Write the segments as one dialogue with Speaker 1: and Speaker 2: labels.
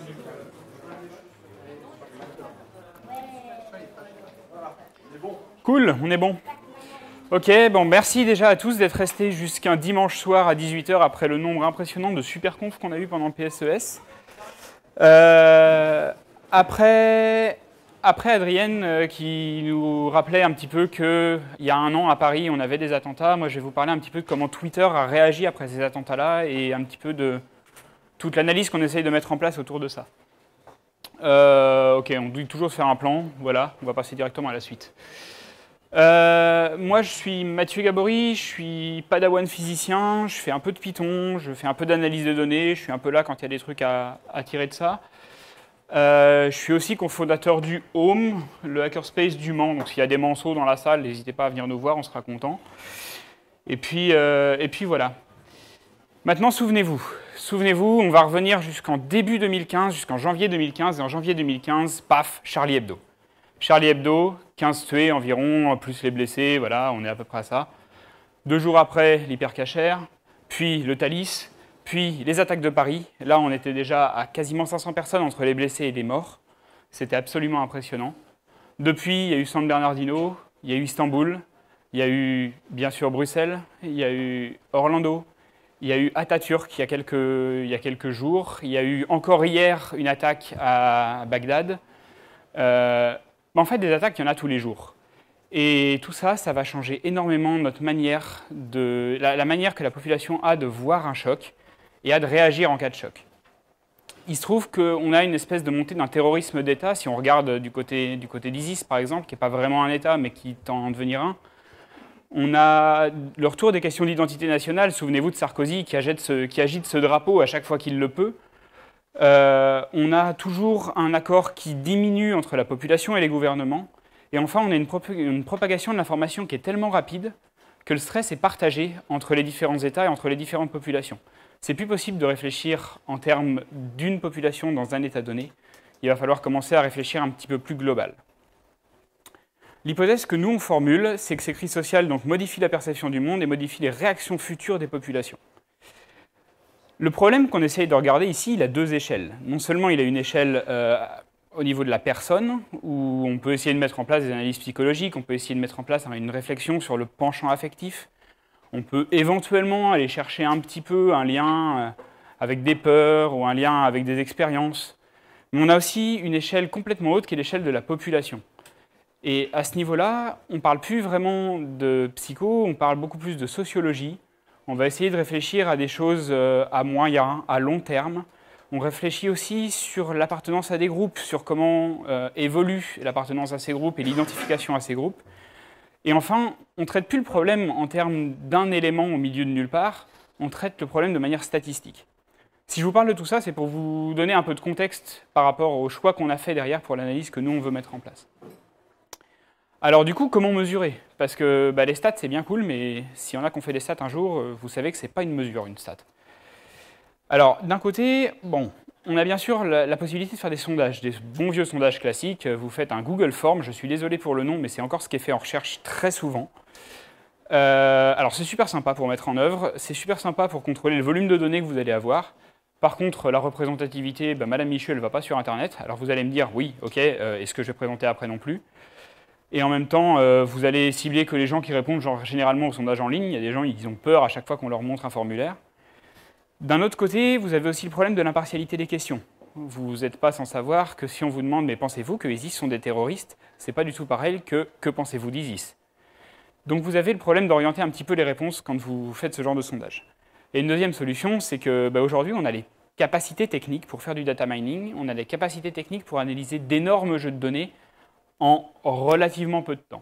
Speaker 1: Cool, on est bon. Ok, bon, merci déjà à tous d'être restés jusqu'un dimanche soir à 18 h après le nombre impressionnant de super confs qu'on a eu pendant le PSES. Après Adrienne qui nous rappelait un petit peu qu'il y a un an à Paris, on avait des attentats. Moi, je vais vous parler un petit peu de comment Twitter a réagi après ces attentats-là et un petit peu de toute l'analyse qu'on essaye de mettre en place autour de ça. Ok, on doit toujours se faire un plan. Voilà, on va passer directement à la suite. Moi, je suis Mathieu Gabory, je suis padawan physicien, je fais un peu de Python, je fais un peu d'analyse de données, je suis un peu là quand il y a des trucs à tirer de ça. Je suis aussi cofondateur du Home, le hackerspace du Mans. Donc s'il y a des manceaux dans la salle, n'hésitez pas à venir nous voir, on sera content. Et puis voilà. Maintenant, souvenez-vous, on va revenir jusqu'en début 2015, jusqu'en janvier 2015. Et en janvier 2015, paf, Charlie Hebdo. Charlie Hebdo, 15 tués environ, plus les blessés, voilà, on est à peu près à ça. 2 jours après, l'hypercachère, puis le Thalys, puis les attaques de Paris. Là, on était déjà à quasiment 500 personnes entre les blessés et les morts. C'était absolument impressionnant. Depuis, il y a eu San Bernardino, il y a eu Istanbul, il y a eu, bien sûr, Bruxelles, il y a eu Orlando, il y a eu Atatürk il y a quelques jours, il y a eu encore hier une attaque à Bagdad. En fait, des attaques, il y en a tous les jours. Et tout ça, ça va changer énormément notre manière la manière que la population a de voir un choc et a de réagir en cas de choc. Il se trouve qu'on a une espèce de montée d'un terrorisme d'État, si on regarde du côté d'ISIS, par exemple, qui n'est pas vraiment un État, mais qui tend à en devenir un. On a le retour des questions d'identité nationale. Souvenez-vous de Sarkozy qui agite ce drapeau à chaque fois qu'il le peut. On a toujours un accord qui diminue entre la population et les gouvernements. Et enfin, on a une propagation de l'information qui est tellement rapide que le stress est partagé entre les différents États et entre les différentes populations. C'est plus possible de réfléchir en termes d'une population dans un État donné. Il va falloir commencer à réfléchir un petit peu plus global. L'hypothèse que nous, on formule, c'est que ces crises sociales donc, modifient la perception du monde et modifient les réactions futures des populations. Le problème qu'on essaye de regarder ici, il a 2 échelles. Non seulement il a une échelle au niveau de la personne, où on peut essayer de mettre en place des analyses psychologiques, on peut essayer de mettre en place une réflexion sur le penchant affectif, on peut éventuellement aller chercher un petit peu un lien avec des peurs ou un lien avec des expériences. Mais on a aussi une échelle complètement haute qui est l'échelle de la population. Et à ce niveau-là, on ne parle plus vraiment de psycho, on parle beaucoup plus de sociologie. On va essayer de réfléchir à des choses à moyen, à long terme. On réfléchit aussi sur l'appartenance à des groupes, sur comment évolue l'appartenance à ces groupes et l'identification à ces groupes. Et enfin, on ne traite plus le problème en termes d'un élément au milieu de nulle part, on traite le problème de manière statistique. Si je vous parle de tout ça, c'est pour vous donner un peu de contexte par rapport au choix qu'on a fait derrière pour l'analyse que nous, on veut mettre en place. Alors du coup, comment mesurer? Parce que les stats, c'est bien cool, mais si on a qu'on fait des stats un jour, vous savez que ce n'est pas une mesure, une stat. Alors, d'un côté, on a bien sûr la possibilité de faire des sondages, des bons vieux sondages classiques. Vous faites un Google Form, je suis désolé pour le nom, mais c'est encore ce qui est fait en recherche très souvent. Alors, c'est super sympa pour mettre en œuvre, c'est super sympa pour contrôler le volume de données que vous allez avoir. Par contre, la représentativité, Madame Michu, elle ne va pas sur Internet. Alors, vous allez me dire, oui, ok, est-ce que je vais présenter après non plus? Et en même temps, vous allez cibler que les gens qui répondent généralement au sondage en ligne. Il y a des gens qui ont peur à chaque fois qu'on leur montre un formulaire. D'un autre côté, vous avez aussi le problème de l'impartialité des questions. Vous n'êtes pas sans savoir que si on vous demande « mais pensez-vous que ISIS sont des terroristes ?» c'est pas du tout pareil que « que pensez-vous d'ISIS ?» Donc vous avez le problème d'orienter un petit peu les réponses quand vous faites ce genre de sondage. Et une deuxième solution, c'est que aujourd'hui, on a les capacités techniques pour faire du data mining, on a les capacités techniques pour analyser d'énormes jeux de données en relativement peu de temps.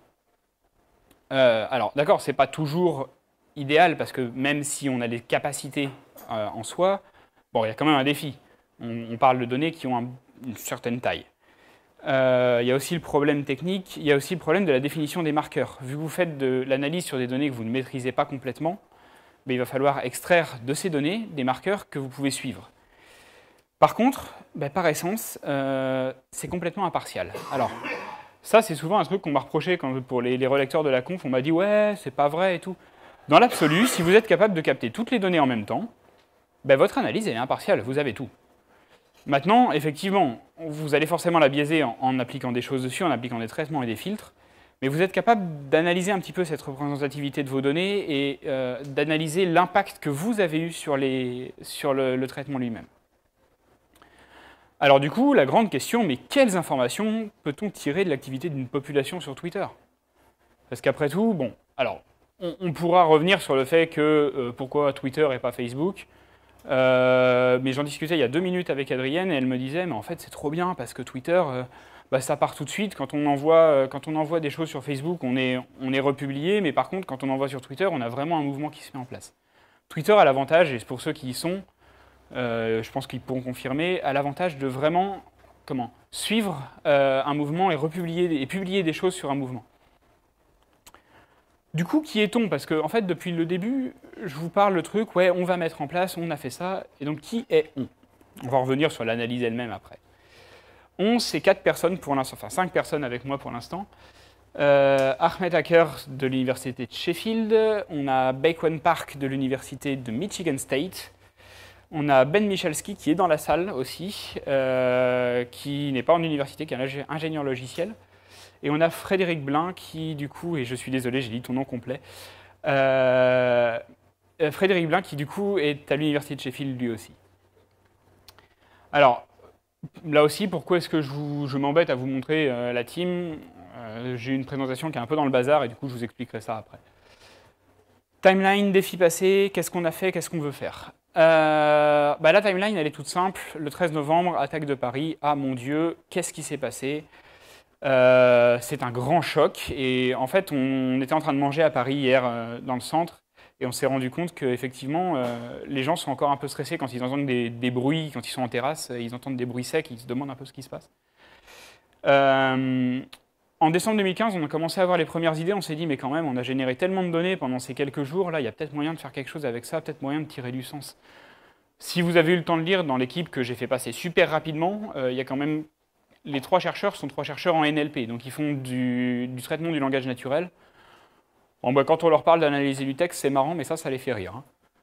Speaker 1: Alors, d'accord, ce n'est pas toujours idéal, parce que même si on a des capacités en soi, il y a quand même un défi. On parle de données qui ont une certaine taille. Il y a aussi le problème technique, il y a aussi le problème de la définition des marqueurs. Vu que vous faites de l'analyse sur des données que vous ne maîtrisez pas complètement, il va falloir extraire de ces données des marqueurs que vous pouvez suivre. Par contre, par essence, c'est complètement impartial. Alors, ça, c'est souvent un truc qu'on m'a reproché pour les relecteurs de la conf. On m'a dit « ouais, c'est pas vrai et tout ». Dans l'absolu, si vous êtes capable de capter toutes les données en même temps, votre analyse elle est impartiale, vous avez tout. Maintenant, effectivement, vous allez forcément la biaiser en appliquant des choses dessus, en appliquant des traitements et des filtres, mais vous êtes capable d'analyser un petit peu cette représentativité de vos données et d'analyser l'impact que vous avez eu sur le traitement lui-même. Alors du coup, la grande question, mais quelles informations peut-on tirer de l'activité d'une population sur Twitter? Parce qu'après tout, bon, alors, on pourra revenir sur le fait que pourquoi Twitter et pas Facebook, mais j'en discutais il y a 2 minutes avec Adrienne et elle me disait, mais en fait c'est trop bien parce que Twitter, bah, ça part tout de suite. Quand on envoie des choses sur Facebook, on est republié, mais par contre, quand on envoie sur Twitter, on a vraiment un mouvement qui se met en place. Twitter a l'avantage, et pour ceux qui y sont, je pense qu'ils pourront confirmer, a l'avantage de vraiment suivre un mouvement et publier des choses sur un mouvement. Du coup, qui est-on? Parce que, en fait, depuis le début, je vous parle le truc, ouais, on va mettre en place, on a fait ça, et donc qui est on? On va revenir sur l'analyse elle-même après. On, c'est 4 personnes pour l'instant, enfin 5 personnes avec moi pour l'instant. Ahmed Hacker de l'université de Sheffield, on a Baekwon Park de l'université de Michigan State, on a Ben Michalski qui est dans la salle aussi, qui n'est pas en université, qui est un ingénieur logiciel. Et on a Frédéric Blin qui, du coup, et je suis désolé, j'ai dit ton nom complet, Frédéric Blin qui, du coup, est à l'université de Sheffield lui aussi. Alors, là aussi, pourquoi est-ce que je m'embête à vous montrer la team? J'ai une présentation qui est un peu dans le bazar et du coup, je vous expliquerai ça après. Timeline, défi passé, qu'est-ce qu'on a fait, qu'est-ce qu'on veut faire? La timeline, elle est toute simple. Le 13 novembre, attaque de Paris. Ah mon Dieu, qu'est-ce qui s'est passé? C'est un grand choc et en fait on était en train de manger à Paris hier dans le centre et on s'est rendu compte qu'effectivement les gens sont encore un peu stressés quand ils entendent des bruits, quand ils sont en terrasse, ils entendent des bruits secs, ils se demandent un peu ce qui se passe. En décembre 2015, on a commencé à avoir les premières idées, on s'est dit mais quand même on a généré tellement de données pendant ces quelques jours, là il y a peut-être moyen de faire quelque chose avec ça, peut-être moyen de tirer du sens. Si vous avez eu le temps de lire dans l'équipe que j'ai fait passer super rapidement, il y a quand même les 3 chercheurs sont 3 chercheurs en NLP, donc ils font du traitement du langage naturel. Bon, bah, quand on leur parle d'analyser du texte, c'est marrant, mais ça les fait rire.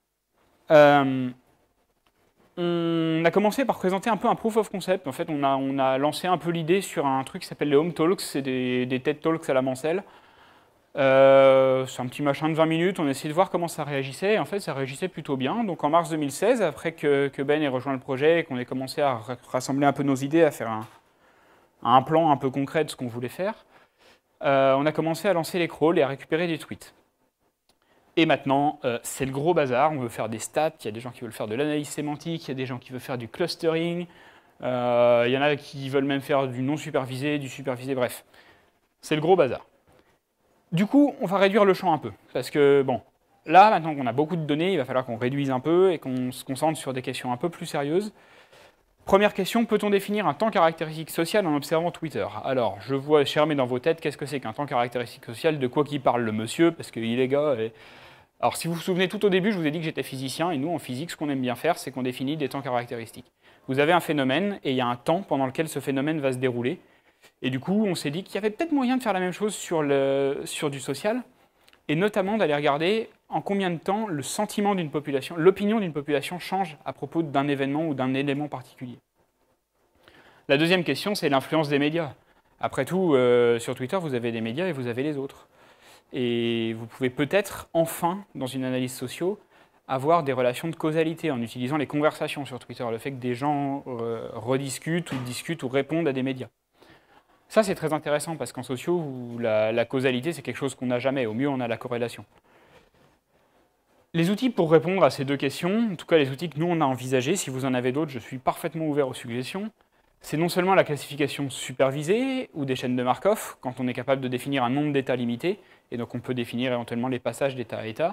Speaker 1: On a commencé par présenter un peu un proof of concept. En fait, on a lancé un peu l'idée sur un truc qui s'appelle les Home Talks, c'est des TED Talks à la Mancel. C'est un petit machin de 20 minutes, on a essayé de voir comment ça réagissait, et en fait ça réagissait plutôt bien. Donc en mars 2016, après que Ben ait rejoint le projet et qu'on ait commencé à rassembler un peu nos idées, à faire un plan un peu concret de ce qu'on voulait faire, on a commencé à lancer les crawls et à récupérer des tweets. Et maintenant, c'est le gros bazar, on veut faire des stats, il y a des gens qui veulent faire de l'analyse sémantique, il y a des gens qui veulent faire du clustering, il y en a qui veulent même faire du non supervisé, du supervisé, bref. C'est le gros bazar. Du coup, on va réduire le champ un peu, parce que, bon, là, maintenant qu'on a beaucoup de données, il va falloir qu'on réduise un peu et qu'on se concentre sur des questions un peu plus sérieuses. Première question, peut-on définir un temps caractéristique social en observant Twitter? Alors, je vois germer dans vos têtes, qu'est-ce que c'est qu'un temps caractéristique social? De quoi qu'il parle le monsieur? Parce qu'il est gars. Alors, si vous vous souvenez, tout au début, je vous ai dit que j'étais physicien, et nous, en physique, ce qu'on aime bien faire, c'est qu'on définit des temps caractéristiques. Vous avez un phénomène, et il y a un temps pendant lequel ce phénomène va se dérouler. Et du coup, on s'est dit qu'il y avait peut-être moyen de faire la même chose sur du social, et notamment d'aller regarder en combien de temps le sentiment d'une population, l'opinion d'une population change à propos d'un événement ou d'un élément particulier. La deuxième question, c'est l'influence des médias. Après tout, sur Twitter, vous avez des médias et vous avez les autres. Et vous pouvez peut-être, enfin, dans une analyse sociale, avoir des relations de causalité en utilisant les conversations sur Twitter, le fait que des gens rediscutent ou discutent ou répondent à des médias. Ça, c'est très intéressant parce qu'en sociaux, la causalité, c'est quelque chose qu'on n'a jamais. Au mieux, on a la corrélation. Les outils pour répondre à ces deux questions, en tout cas les outils que nous, on a envisagés, si vous en avez d'autres, je suis parfaitement ouvert aux suggestions. C'est non seulement la classification supervisée ou des chaînes de Markov, quand on est capable de définir un nombre d'états limité, et donc on peut définir éventuellement les passages d'état à état.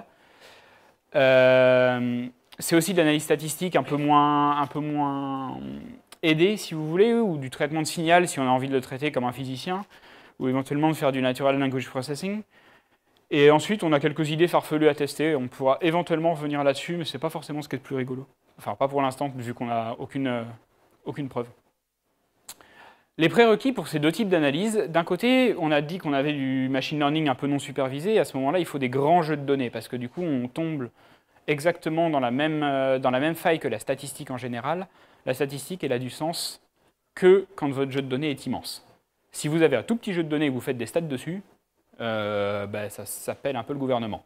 Speaker 1: C'est aussi de l'analyse statistique un peu moins aidée, si vous voulez, ou du traitement de signal, si on a envie de le traiter comme un physicien, ou éventuellement de faire du Natural Language Processing. Et ensuite, on a quelques idées farfelues à tester, on pourra éventuellement revenir là-dessus, mais c'est pas forcément ce qui est le plus rigolo. Enfin, pas pour l'instant, vu qu'on n'a aucune preuve. Les prérequis pour ces deux types d'analyse, d'un côté, on a dit qu'on avait du machine learning un peu non supervisé, et à ce moment-là, il faut des grands jeux de données, parce que du coup, on tombe exactement dans la même faille que la statistique en général. la statistique, elle a du sens que quand votre jeu de données est immense. Si vous avez un tout petit jeu de données et que vous faites des stats dessus, ça s'appelle un peu le gouvernement.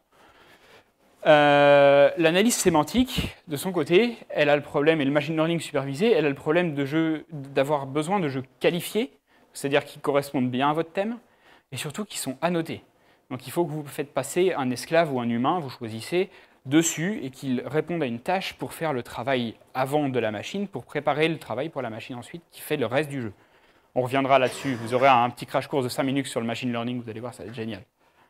Speaker 1: L'analyse sémantique, de son côté, elle a le problème, et le machine learning supervisé, elle a le problème d'avoir besoin de jeux qualifiés, c'est-à-dire qui correspondent bien à votre thème, et surtout qui sont annotés. Donc il faut que vous faites passer un esclave ou un humain, vous choisissez, dessus, et qu'il réponde à une tâche pour faire le travail avant de la machine, pour préparer le travail pour la machine ensuite, qui fait le reste du jeu. On reviendra là-dessus, vous aurez un petit crash course de 5 minutes sur le machine learning, vous allez voir, ça va être génial.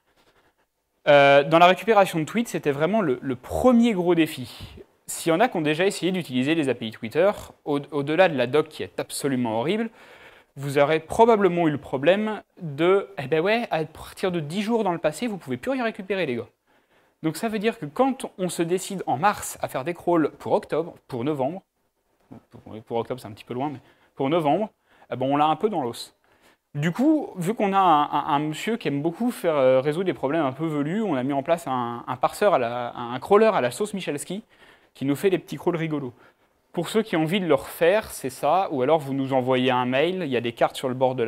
Speaker 1: Dans la récupération de tweets, c'était vraiment le premier gros défi. S'il y en a qui ont déjà essayé d'utiliser les API Twitter, au-delà de la doc qui est absolument horrible, vous aurez probablement eu le problème de, à partir de 10 jours dans le passé, vous ne pouvez plus rien récupérer, les gars. Donc ça veut dire que quand on se décide en mars à faire des crawls pour octobre, pour novembre, pour octobre c'est un petit peu loin, mais pour novembre, on l'a un peu dans l'os. Du coup, vu qu'on a un monsieur qui aime beaucoup faire résoudre des problèmes un peu velus, on a mis en place un parseur, un crawler à la sauce Michalski, qui nous fait des petits crawls rigolos. Pour ceux qui ont envie de le refaire, c'est ça, ou alors vous nous envoyez un mail, il y a des cartes sur le bord de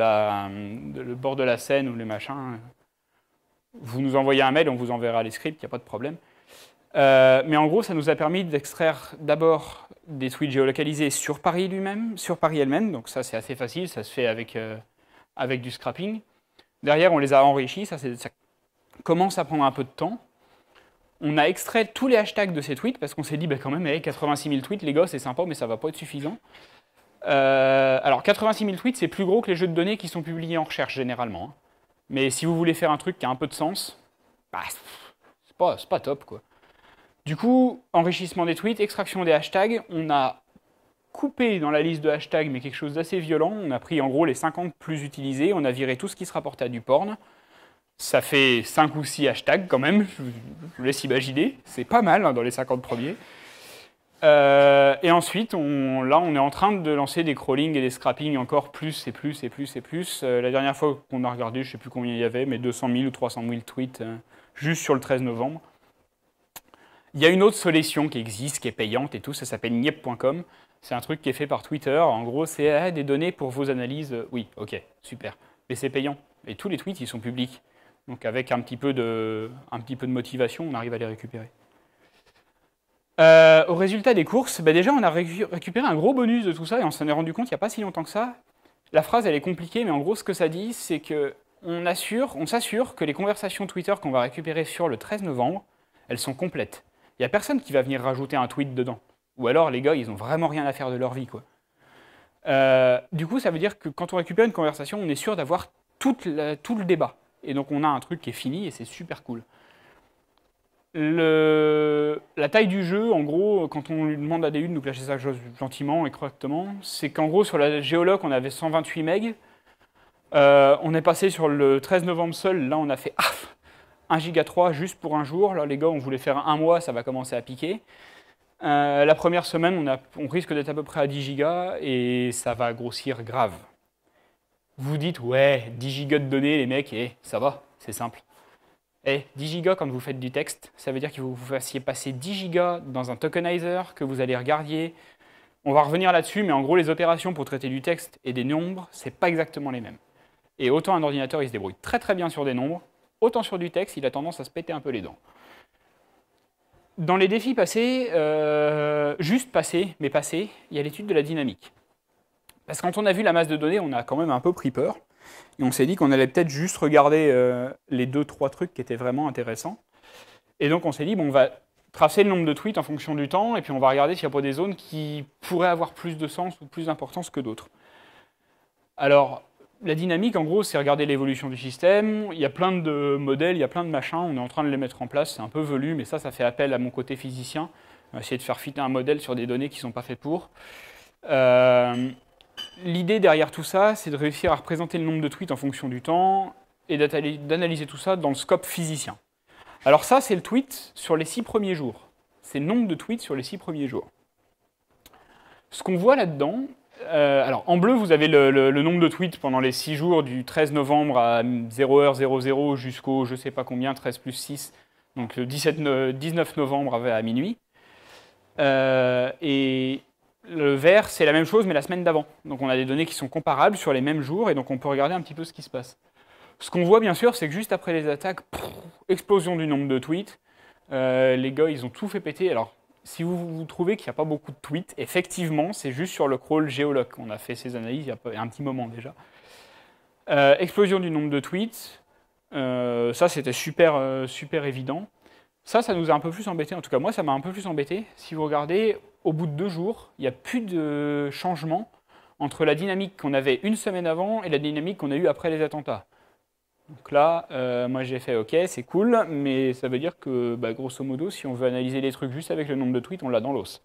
Speaker 1: la scène ou les machins. Vous nous envoyez un mail, on vous enverra les scripts, il n'y a pas de problème. Mais en gros, ça nous a permis d'extraire d'abord des tweets géolocalisés sur Paris lui-même, sur Paris elle-même, donc ça c'est assez facile, ça se fait avec du scrapping. Derrière, on les a enrichis, ça commence à prendre un peu de temps. On a extrait tous les hashtags de ces tweets, parce qu'on s'est dit, quand même, 86 000 tweets, les gars, c'est sympa, mais ça va pas être suffisant. Alors, 86 000 tweets, c'est plus gros que les jeux de données qui sont publiés en recherche, généralement. Hein. Mais si vous voulez faire un truc qui a un peu de sens, c'est pas top, quoi. Du coup, enrichissement des tweets, extraction des hashtags, on a coupé dans la liste de hashtags, mais quelque chose d'assez violent. On a pris en gros les 50 plus utilisés, on a viré tout ce qui se rapportait à du porn. Ça fait 5 ou 6 hashtags quand même, je vous laisse imaginer. C'est pas mal hein, dans les 50 premiers. Et ensuite, on est en train de lancer des crawlings et des scrappings encore plus et plus et plus et plus. La dernière fois qu'on a regardé, je ne sais plus combien il y avait, mais 200 000 ou 300 000 tweets juste sur le 13 novembre. Il y a une autre solution qui existe, qui est payante et tout, ça s'appelle niep.com. C'est un truc qui est fait par Twitter. En gros, c'est des données pour vos analyses. Oui, ok, super. Mais c'est payant. Et tous les tweets, ils sont publics. Donc avec un petit peu de motivation, on arrive à les récupérer. Au résultat des courses, déjà on a récupéré un gros bonus de tout ça et on s'en est rendu compte il n'y a pas si longtemps que ça. La phrase elle est compliquée, mais en gros ce que ça dit, c'est qu'on s'assure que les conversations Twitter qu'on va récupérer sur le 13 novembre, elles sont complètes. Il n'y a personne qui va venir rajouter un tweet dedans. Ou alors les gars, ils n'ont vraiment rien à faire de leur vie, quoi. Du coup, ça veut dire que quand on récupère une conversation, on est sûr d'avoir tout le débat. Et donc on a un truc qui est fini et c'est super cool. La taille du jeu, en gros, quand on lui demande à DU de nous clasher ça gentiment et correctement, c'est qu'en gros, sur la géoloc, on avait 128 MB. On est passé sur le 13 novembre seul, là on a fait 1 giga 3 juste pour un jour. Là les gars, on voulait faire un mois, ça va commencer à piquer. La première semaine, on risque d'être à peu près à 10 gigas et ça va grossir grave. Vous dites, ouais, 10 gigas de données, les mecs, ça va, c'est simple. 10 gigas quand vous faites du texte, ça veut dire que vous fassiez passer 10 gigas dans un tokenizer, que vous allez regarder. On va revenir là-dessus, mais en gros, les opérations pour traiter du texte et des nombres, c'est pas exactement les mêmes. Et autant un ordinateur, il se débrouille très très bien sur des nombres, autant sur du texte, il a tendance à se péter un peu les dents. Dans les défis passés, juste passés, mais passés, il y a l'étude de la dynamique. Parce que quand on a vu la masse de données, on a quand même un peu pris peur. Et on s'est dit qu'on allait peut-être juste regarder les 2-3 trucs qui étaient vraiment intéressants. Et donc on s'est dit, on va tracer le nombre de tweets en fonction du temps, et puis on va regarder s'il n'y a pas des zones qui pourraient avoir plus de sens ou plus d'importance que d'autres. Alors, la dynamique, en gros, c'est regarder l'évolution du système. Il y a plein de modèles, il y a plein de machins, on est en train de les mettre en place. C'est un peu velu, mais ça fait appel à mon côté physicien. On va essayer de faire fitter un modèle sur des données qui ne sont pas faites pour. L'idée derrière tout ça, c'est de réussir à représenter le nombre de tweets en fonction du temps et d'analyser tout ça dans le scope physicien. Alors ça, c'est le tweet sur les 6 premiers jours. C'est le nombre de tweets sur les 6 premiers jours. Ce qu'on voit là-dedans, alors en bleu, vous avez le nombre de tweets pendant les 6 jours du 13 novembre à 0h00 jusqu'au je sais pas combien, 13 plus 6, donc le 19 novembre à minuit. Et Le vert, c'est la même chose, mais la semaine d'avant. Donc on a des données qui sont comparables sur les mêmes jours, et donc on peut regarder un petit peu ce qui se passe. Ce qu'on voit, bien sûr, c'est que juste après les attaques, explosion du nombre de tweets. Les gars, ils ont tout fait péter. Alors, si vous trouvez qu'il n'y a pas beaucoup de tweets, effectivement, c'est juste sur le crawl Geoloc. On a fait ces analyses il y a un petit moment déjà. Explosion du nombre de tweets. Ça, c'était super, super évident. Ça nous a un peu plus embêté. En tout cas, moi, ça m'a un peu plus embêté. Si vous regardez, au bout de 2 jours, il n'y a plus de changement entre la dynamique qu'on avait une semaine avant et la dynamique qu'on a eue après les attentats. Donc là, moi j'ai fait OK, c'est cool, mais ça veut dire que, grosso modo, si on veut analyser les trucs juste avec le nombre de tweets, on l'a dans l'os.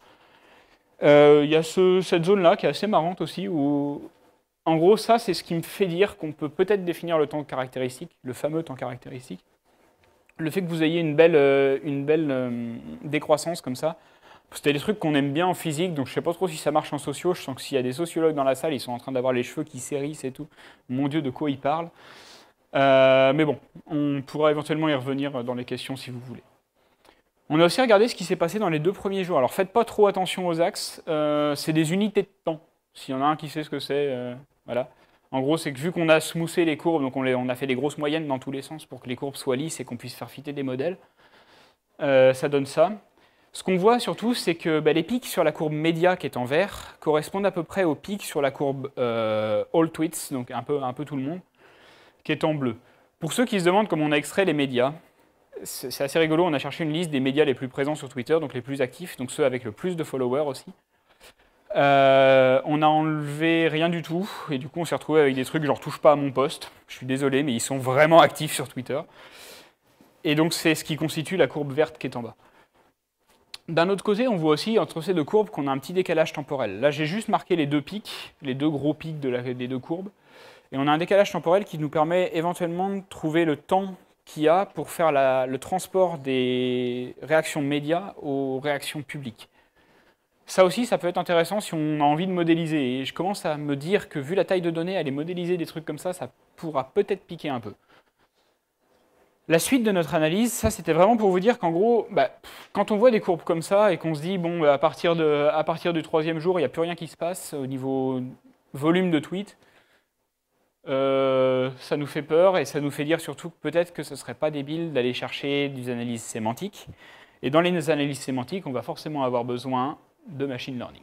Speaker 1: Il y a cette zone-là qui est assez marrante aussi, où, en gros, ça, c'est ce qui me fait dire qu'on peut peut-être définir le temps caractéristique, le fameux temps caractéristique. Le fait que vous ayez une belle décroissance comme ça, c'était des trucs qu'on aime bien en physique, donc je sais pas trop si ça marche en socio. Je sens que s'il y a des sociologues dans la salle, ils sont en train d'avoir les cheveux qui s'hérissent et tout. Mon Dieu, de quoi ils parlent. Mais bon, on pourra éventuellement y revenir dans les questions si vous voulez. On a aussi regardé ce qui s'est passé dans les 2 premiers jours. Alors faites pas trop attention aux axes, c'est des unités de temps. S'il y en a un qui sait ce que c'est, voilà. En gros, c'est que vu qu'on a smoothé les courbes, donc on a fait des grosses moyennes dans tous les sens pour que les courbes soient lisses et qu'on puisse faire fitter des modèles, ça donne ça. Ce qu'on voit surtout, c'est que les pics sur la courbe média qui est en vert correspondent à peu près aux pics sur la courbe all tweets, donc un peu tout le monde, qui est en bleu. Pour ceux qui se demandent comment on a extrait les médias, c'est assez rigolo, on a cherché une liste des médias les plus présents sur Twitter, donc les plus actifs, donc ceux avec le plus de followers aussi. On a enlevé rien du tout, et du coup on s'est retrouvé avec des trucs genre touche pas à mon post. Je suis désolé, mais ils sont vraiment actifs sur Twitter. Et donc c'est ce qui constitue la courbe verte qui est en bas. D'un autre côté, on voit aussi entre ces 2 courbes qu'on a un petit décalage temporel. Là j'ai juste marqué les 2 pics, les 2 gros pics des 2 courbes. Et on a un décalage temporel qui nous permet éventuellement de trouver le temps qu'il y a pour faire le transport des réactions médias aux réactions publiques. Ça aussi, ça peut être intéressant si on a envie de modéliser. Et je commence à me dire que vu la taille de données, aller modéliser des trucs comme ça pourra peut-être piquer un peu. La suite de notre analyse, ça c'était vraiment pour vous dire qu'en gros, quand on voit des courbes comme ça et qu'on se dit, bon, à partir du 3e jour, il n'y a plus rien qui se passe au niveau volume de tweets, ça nous fait peur et ça nous fait dire surtout que peut-être que ce ne serait pas débile d'aller chercher des analyses sémantiques. Et dans les analyses sémantiques, on va forcément avoir besoin de machine learning.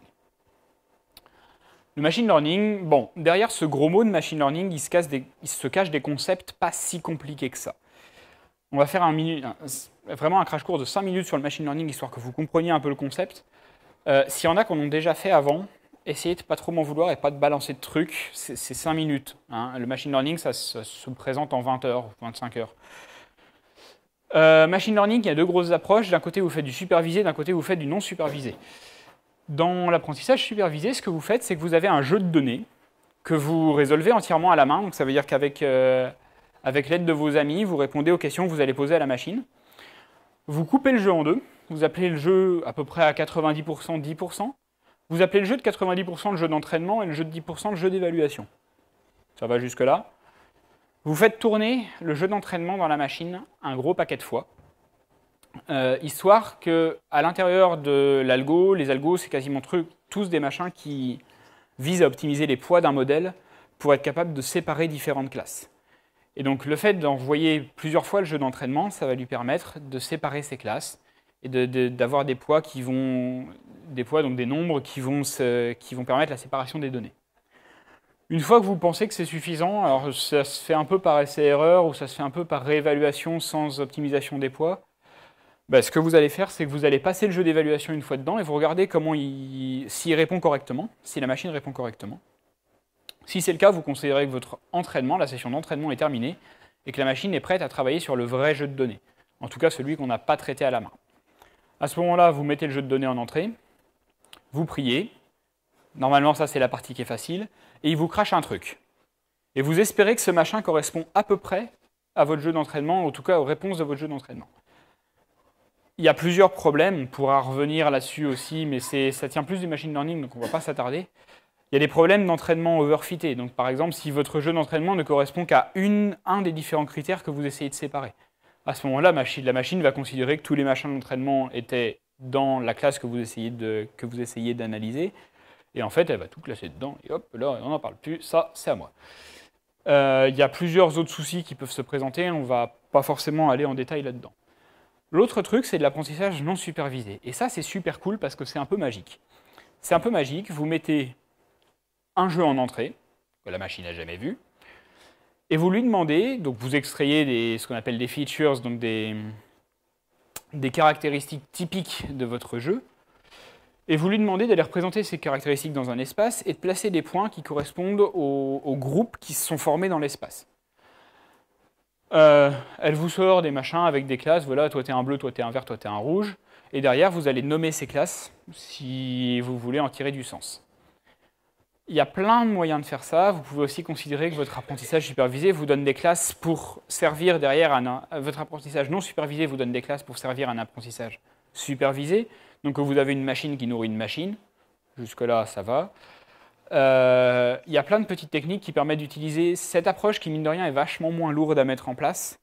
Speaker 1: Le machine learning, bon, derrière ce gros mot de machine learning, il se cache des concepts pas si compliqués que ça. On va faire vraiment un crash course de 5 minutes sur le machine learning, histoire que vous compreniez un peu le concept. S'il y en a qu'on a déjà fait avant, essayez de pas trop m'en vouloir et pas de balancer de trucs, c'est 5 minutes. Hein. Le machine learning, ça se présente en 20 heures, 25 heures. Machine learning, il y a 2 grosses approches. D'un côté, vous faites du supervisé, d'un côté, vous faites du non supervisé. Dans l'apprentissage supervisé, ce que vous faites, c'est que vous avez un jeu de données que vous résolvez entièrement à la main. Donc ça veut dire qu'avec l'aide de vos amis, vous répondez aux questions que vous allez poser à la machine. Vous coupez le jeu en 2. Vous appelez le jeu à peu près à 90%, 10%. Vous appelez le jeu de 90% le jeu d'entraînement et le jeu de 10% le jeu d'évaluation. Ça va jusque-là. Vous faites tourner le jeu d'entraînement dans la machine un gros paquet de fois, histoire qu'à l'intérieur de l'algo, les algos, c'est quasiment tous des machins qui visent à optimiser les poids d'un modèle pour être capable de séparer différentes classes. Et donc le fait d'envoyer plusieurs fois le jeu d'entraînement, ça va lui permettre de séparer ces classes et d'avoir des poids donc des nombres qui vont permettre la séparation des données. Une fois que vous pensez que c'est suffisant, alors ça se fait un peu par essai-erreur ou ça se fait un peu par réévaluation sans optimisation des poids, ce que vous allez faire, c'est que vous allez passer le jeu d'évaluation une fois dedans et vous regardez s'il répond correctement, si la machine répond correctement. Si c'est le cas, vous considérez que votre entraînement, la session d'entraînement est terminée et que la machine est prête à travailler sur le vrai jeu de données. En tout cas, celui qu'on n'a pas traité à la main. À ce moment-là, vous mettez le jeu de données en entrée, vous priez. Normalement, ça, c'est la partie qui est facile. Et il vous crache un truc. Et vous espérez que ce machin correspond à peu près à votre jeu d'entraînement, en tout cas aux réponses de votre jeu d'entraînement. Il y a plusieurs problèmes, on pourra revenir là-dessus aussi, mais ça tient plus du machine learning, donc on ne va pas s'attarder. Il y a des problèmes d'entraînement overfitté. Donc par exemple, si votre jeu d'entraînement ne correspond qu'à un des différents critères que vous essayez de séparer. À ce moment-là, la machine va considérer que tous les machins d'entraînement étaient dans la classe que vous essayez d'analyser. Et en fait, elle va tout classer dedans, et hop, là, on n'en parle plus, ça, c'est à moi. Il y a plusieurs autres soucis qui peuvent se présenter, on ne va pas forcément aller en détail là-dedans. L'autre truc, c'est de l'apprentissage non supervisé. Et ça, c'est super cool parce que c'est un peu magique. C'est un peu magique, vous mettez un jeu en entrée, que la machine n'a jamais vu, et vous lui demandez, donc vous extrayez ce qu'on appelle des features, donc des caractéristiques typiques de votre jeu, et vous lui demandez d'aller représenter ces caractéristiques dans un espace et de placer des points qui correspondent aux groupes qui se sont formés dans l'espace. Elle vous sort des machins avec des classes, voilà, toi t'es un bleu, toi t'es un vert, toi t'es un rouge, et derrière vous allez nommer ces classes si vous voulez en tirer du sens. Il y a plein de moyens de faire ça, vous pouvez aussi considérer que votre apprentissage supervisé vous donne des classes pour servir derrière votre apprentissage non supervisé vous donne des classes pour servir un apprentissage supervisé, donc vous avez une machine qui nourrit une machine, jusque-là ça va. Il y a plein de petites techniques qui permettent d'utiliser cette approche qui, mine de rien, est vachement moins lourde à mettre en place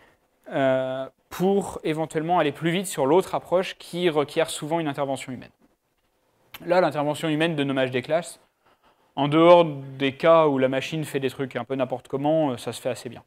Speaker 1: pour éventuellement aller plus vite sur l'autre approche qui requiert souvent une intervention humaine. Là, l'intervention humaine de nommage des classes, en dehors des cas où la machine fait des trucs un peu n'importe comment, ça se fait assez bien.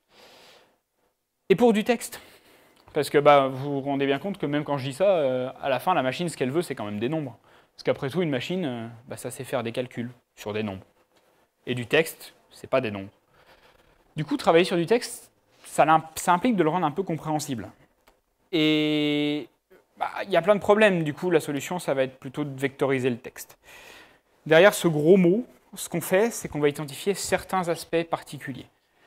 Speaker 1: Et pour du texte, parce que vous vous rendez bien compte que même quand je dis ça, à la fin, la machine, ce qu'elle veut, c'est quand même des nombres. Parce qu'après tout, une machine, ça sait faire des calculs sur des nombres. Et du texte, c'est pas des nombres. Du coup, travailler sur du texte, ça implique de le rendre un peu compréhensible. Et il y a plein de problèmes. Du coup, la solution, ça va être plutôt de vectoriser le texte. Derrière ce gros mot, ce qu'on fait, c'est qu'on va identifier certains aspects particuliers.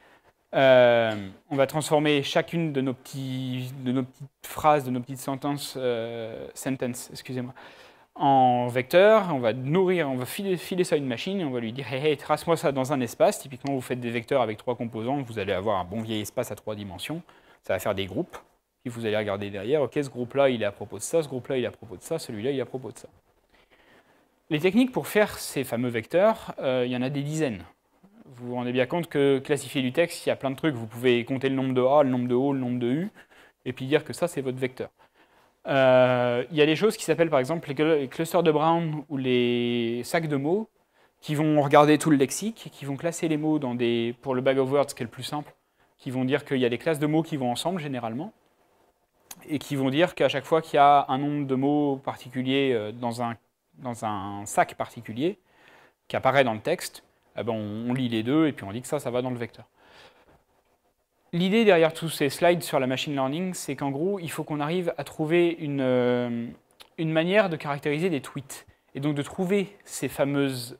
Speaker 1: On va transformer chacune de nos petites phrases, de nos petites sentences, excusez-moi, en vecteur, on va filer ça à une machine et on va lui dire hey, trace-moi ça dans un espace. Typiquement, vous faites des vecteurs avec 3 composants, vous allez avoir un bon vieil espace à 3 dimensions. Ça va faire des groupes. Puis vous allez regarder derrière, ok, ce groupe-là, il est à propos de ça, ce groupe-là, il est à propos de ça, celui-là, il est à propos de ça. Les techniques pour faire ces fameux vecteurs, il y en a des dizaines. Vous vous rendez bien compte que classifier du texte, il y a plein de trucs. Vous pouvez compter le nombre de A, le nombre de O, le nombre de U, et puis dire que ça, c'est votre vecteur. Il y a des choses qui s'appellent par exemple les clusters de Brown ou les sacs de mots qui vont regarder tout le lexique, qui vont classer les mots pour le bag of words, qui est le plus simple, qui vont dire qu'il y a des classes de mots qui vont ensemble généralement, et qui vont dire qu'à chaque fois qu'il y a un nombre de mots particulier dans un sac particulier qui apparaît dans le texte, on lit les deux et puis on dit que ça va dans le vecteur. L'idée derrière tous ces slides sur la machine learning, c'est qu'en gros, il faut qu'on arrive à trouver une manière de caractériser des tweets. Et donc de trouver ces fameuses,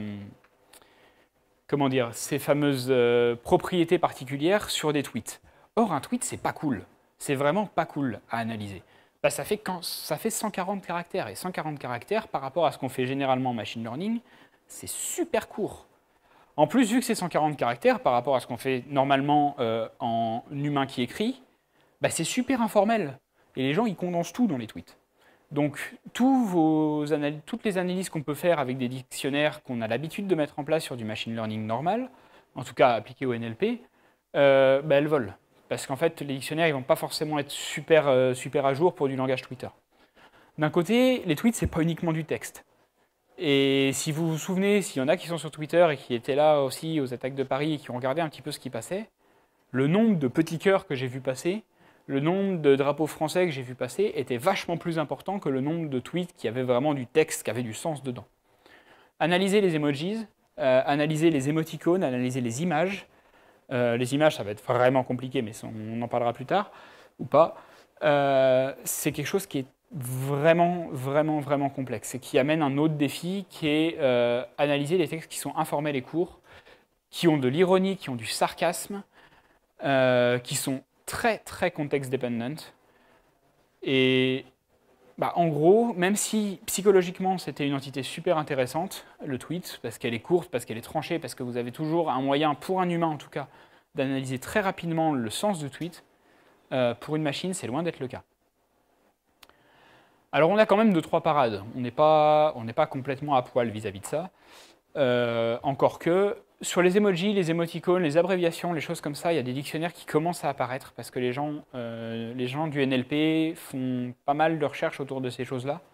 Speaker 1: propriétés particulières sur des tweets. Or, un tweet, c'est pas cool. C'est vraiment pas cool à analyser. Ça fait 140 caractères. Et 140 caractères, par rapport à ce qu'on fait généralement en machine learning, c'est super court. En plus, vu que c'est 140 caractères par rapport à ce qu'on fait normalement en humain qui écrit, c'est super informel. Et les gens, ils condensent tout dans les tweets. Donc, toutes les analyses qu'on peut faire avec des dictionnaires qu'on a l'habitude de mettre en place sur du machine learning normal, en tout cas appliqué au NLP, elles volent. Parce qu'en fait, les dictionnaires, ils ne vont pas forcément être super à jour pour du langage Twitter. D'un côté, les tweets, ce n'est pas uniquement du texte. Et si vous vous souvenez, s'il y en a qui sont sur Twitter et qui étaient là aussi aux attaques de Paris et qui ont regardé un petit peu ce qui passait, le nombre de petits cœurs que j'ai vu passer, le nombre de drapeaux français que j'ai vu passer était vachement plus important que le nombre de tweets qui avaient vraiment du texte, qui avait du sens dedans. Analyser les emojis, analyser les émoticônes, analyser les images. Les images, ça va être vraiment compliqué, mais on en parlera plus tard, ou pas. C'est quelque chose qui est vraiment complexe et qui amène un autre défi qui est analyser les textes qui sont informels et courts, qui ont de l'ironie, qui ont du sarcasme, qui sont très context dependent. Et en gros, même si psychologiquement c'était une entité super intéressante, le tweet, parce qu'elle est courte, parce qu'elle est tranchée, parce que vous avez toujours un moyen, pour un humain en tout cas, d'analyser très rapidement le sens du tweet, pour une machine, c'est loin d'être le cas. Alors on a quand même 2-3 parades, on n'est pas complètement à poil vis-à-vis de ça, encore que sur les emojis, les émoticônes, les abréviations, les choses comme ça, il y a des dictionnaires qui commencent à apparaître parce que les gens du NLP font pas mal de recherches autour de ces choses-là.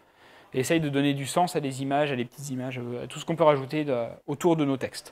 Speaker 1: et essaye de donner du sens à des images, à des petites images, à tout ce qu'on peut rajouter autour de nos textes.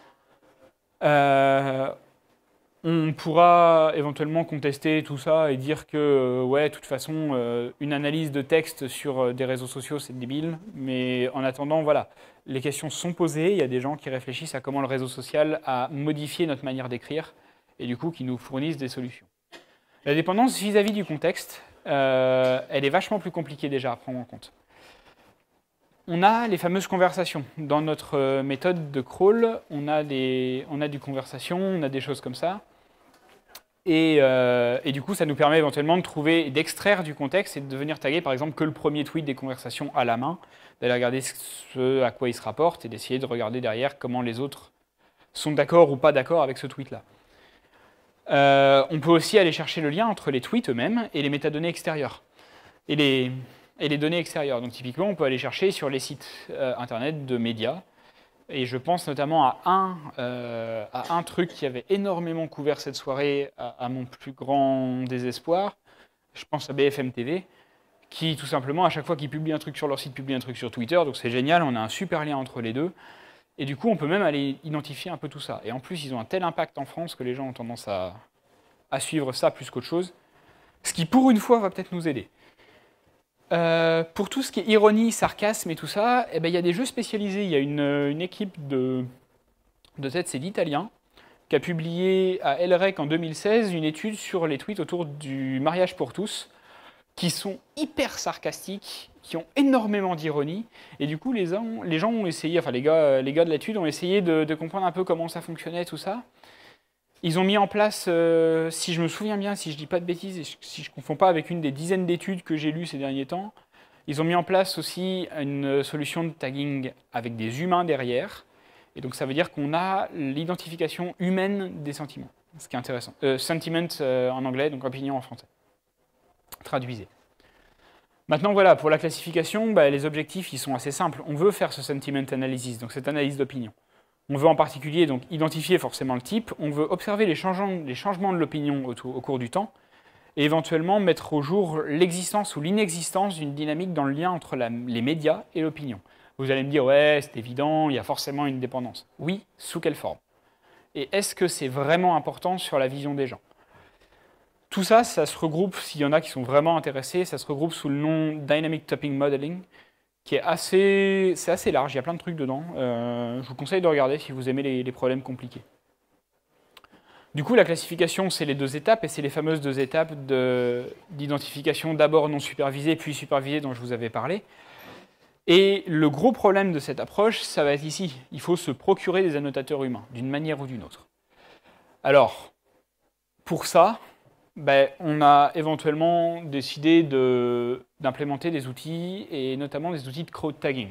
Speaker 1: On pourra éventuellement contester tout ça et dire que, ouais, de toute façon, une analyse de texte sur des réseaux sociaux, c'est débile. Mais en attendant, voilà, les questions sont posées. Il y a des gens qui réfléchissent à comment le réseau social a modifié notre manière d'écrire et du coup qui nous fournissent des solutions. La dépendance vis-à-vis du contexte, elle est vachement plus compliquée déjà à prendre en compte. On a les fameuses conversations. Dans notre méthode de crawl, on a du conversation, on a des choses comme ça. Et du coup, ça nous permet éventuellement de trouver, d'extraire du contexte et de venir taguer, par exemple, que le premier tweet des conversations à la main, d'aller regarder ce à quoi il se rapporte et d'essayer de regarder derrière comment les autres sont d'accord ou pas d'accord avec ce tweet-là. On peut aussi aller chercher le lien entre les tweets eux-mêmes et les métadonnées extérieures. Et les données extérieures. Donc typiquement, on peut aller chercher sur les sites internet de médias. Et je pense notamment à un truc qui avait énormément couvert cette soirée à mon plus grand désespoir. Je pense à BFM TV, qui tout simplement, à chaque fois qu'ils publient un truc sur leur site, publient un truc sur Twitter. Donc c'est génial, on a un super lien entre les deux. Et du coup, on peut même aller identifier un peu tout ça. Et en plus, ils ont un tel impact en France que les gens ont tendance à suivre ça plus qu'autre chose. Ce qui, pour une fois, va peut-être nous aider. Pour tout ce qui est ironie, sarcasme et tout ça, eh ben, y a des jeux spécialisés. Il y a une équipe de tête, c'est d'Italiens, qui a publié à LREC en 2016 une étude sur les tweets autour du mariage pour tous, qui sont hyper sarcastiques, qui ont énormément d'ironie. Et du coup, les gens ont essayé, enfin les gars de l'étude ont essayé de comprendre un peu comment ça fonctionnait, tout ça. Ils ont mis en place, si je me souviens bien, si je ne dis pas de bêtises, et si je ne confonds pas avec une des dizaines d'études que j'ai lues ces derniers temps, ils ont mis en place aussi une solution de tagging avec des humains derrière. Et donc ça veut dire qu'on a l'identification humaine des sentiments, ce qui est intéressant. Sentiment en anglais, donc opinion en français. Traduisez. Maintenant voilà, pour la classification, les objectifs ils sont assez simples. On veut faire ce sentiment analysis, donc cette analyse d'opinion. On veut en particulier donc, identifier forcément le type, on veut observer les changements de l'opinion au cours du temps, et éventuellement mettre au jour l'existence ou l'inexistence d'une dynamique dans le lien entre les médias et l'opinion. Vous allez me dire, ouais, c'est évident, il y a forcément une dépendance. Oui, sous quelle forme? Et est-ce que c'est vraiment important sur la vision des gens? Tout ça, ça se regroupe, s'il y en a qui sont vraiment intéressés, ça se regroupe sous le nom Dynamic Topic Modeling, qui est assez large, il y a plein de trucs dedans. Je vous conseille de regarder si vous aimez les problèmes compliqués. Du coup, la classification, c'est les deux étapes, et c'est les fameuses deux étapes d'identification d'abord non supervisée, puis supervisée dont je vous avais parlé. Et le gros problème de cette approche, ça va être ici. Il faut se procurer des annotateurs humains, d'une manière ou d'une autre. Alors, pour ça, on a éventuellement décidé d'implémenter des outils, et notamment des outils de crowd tagging.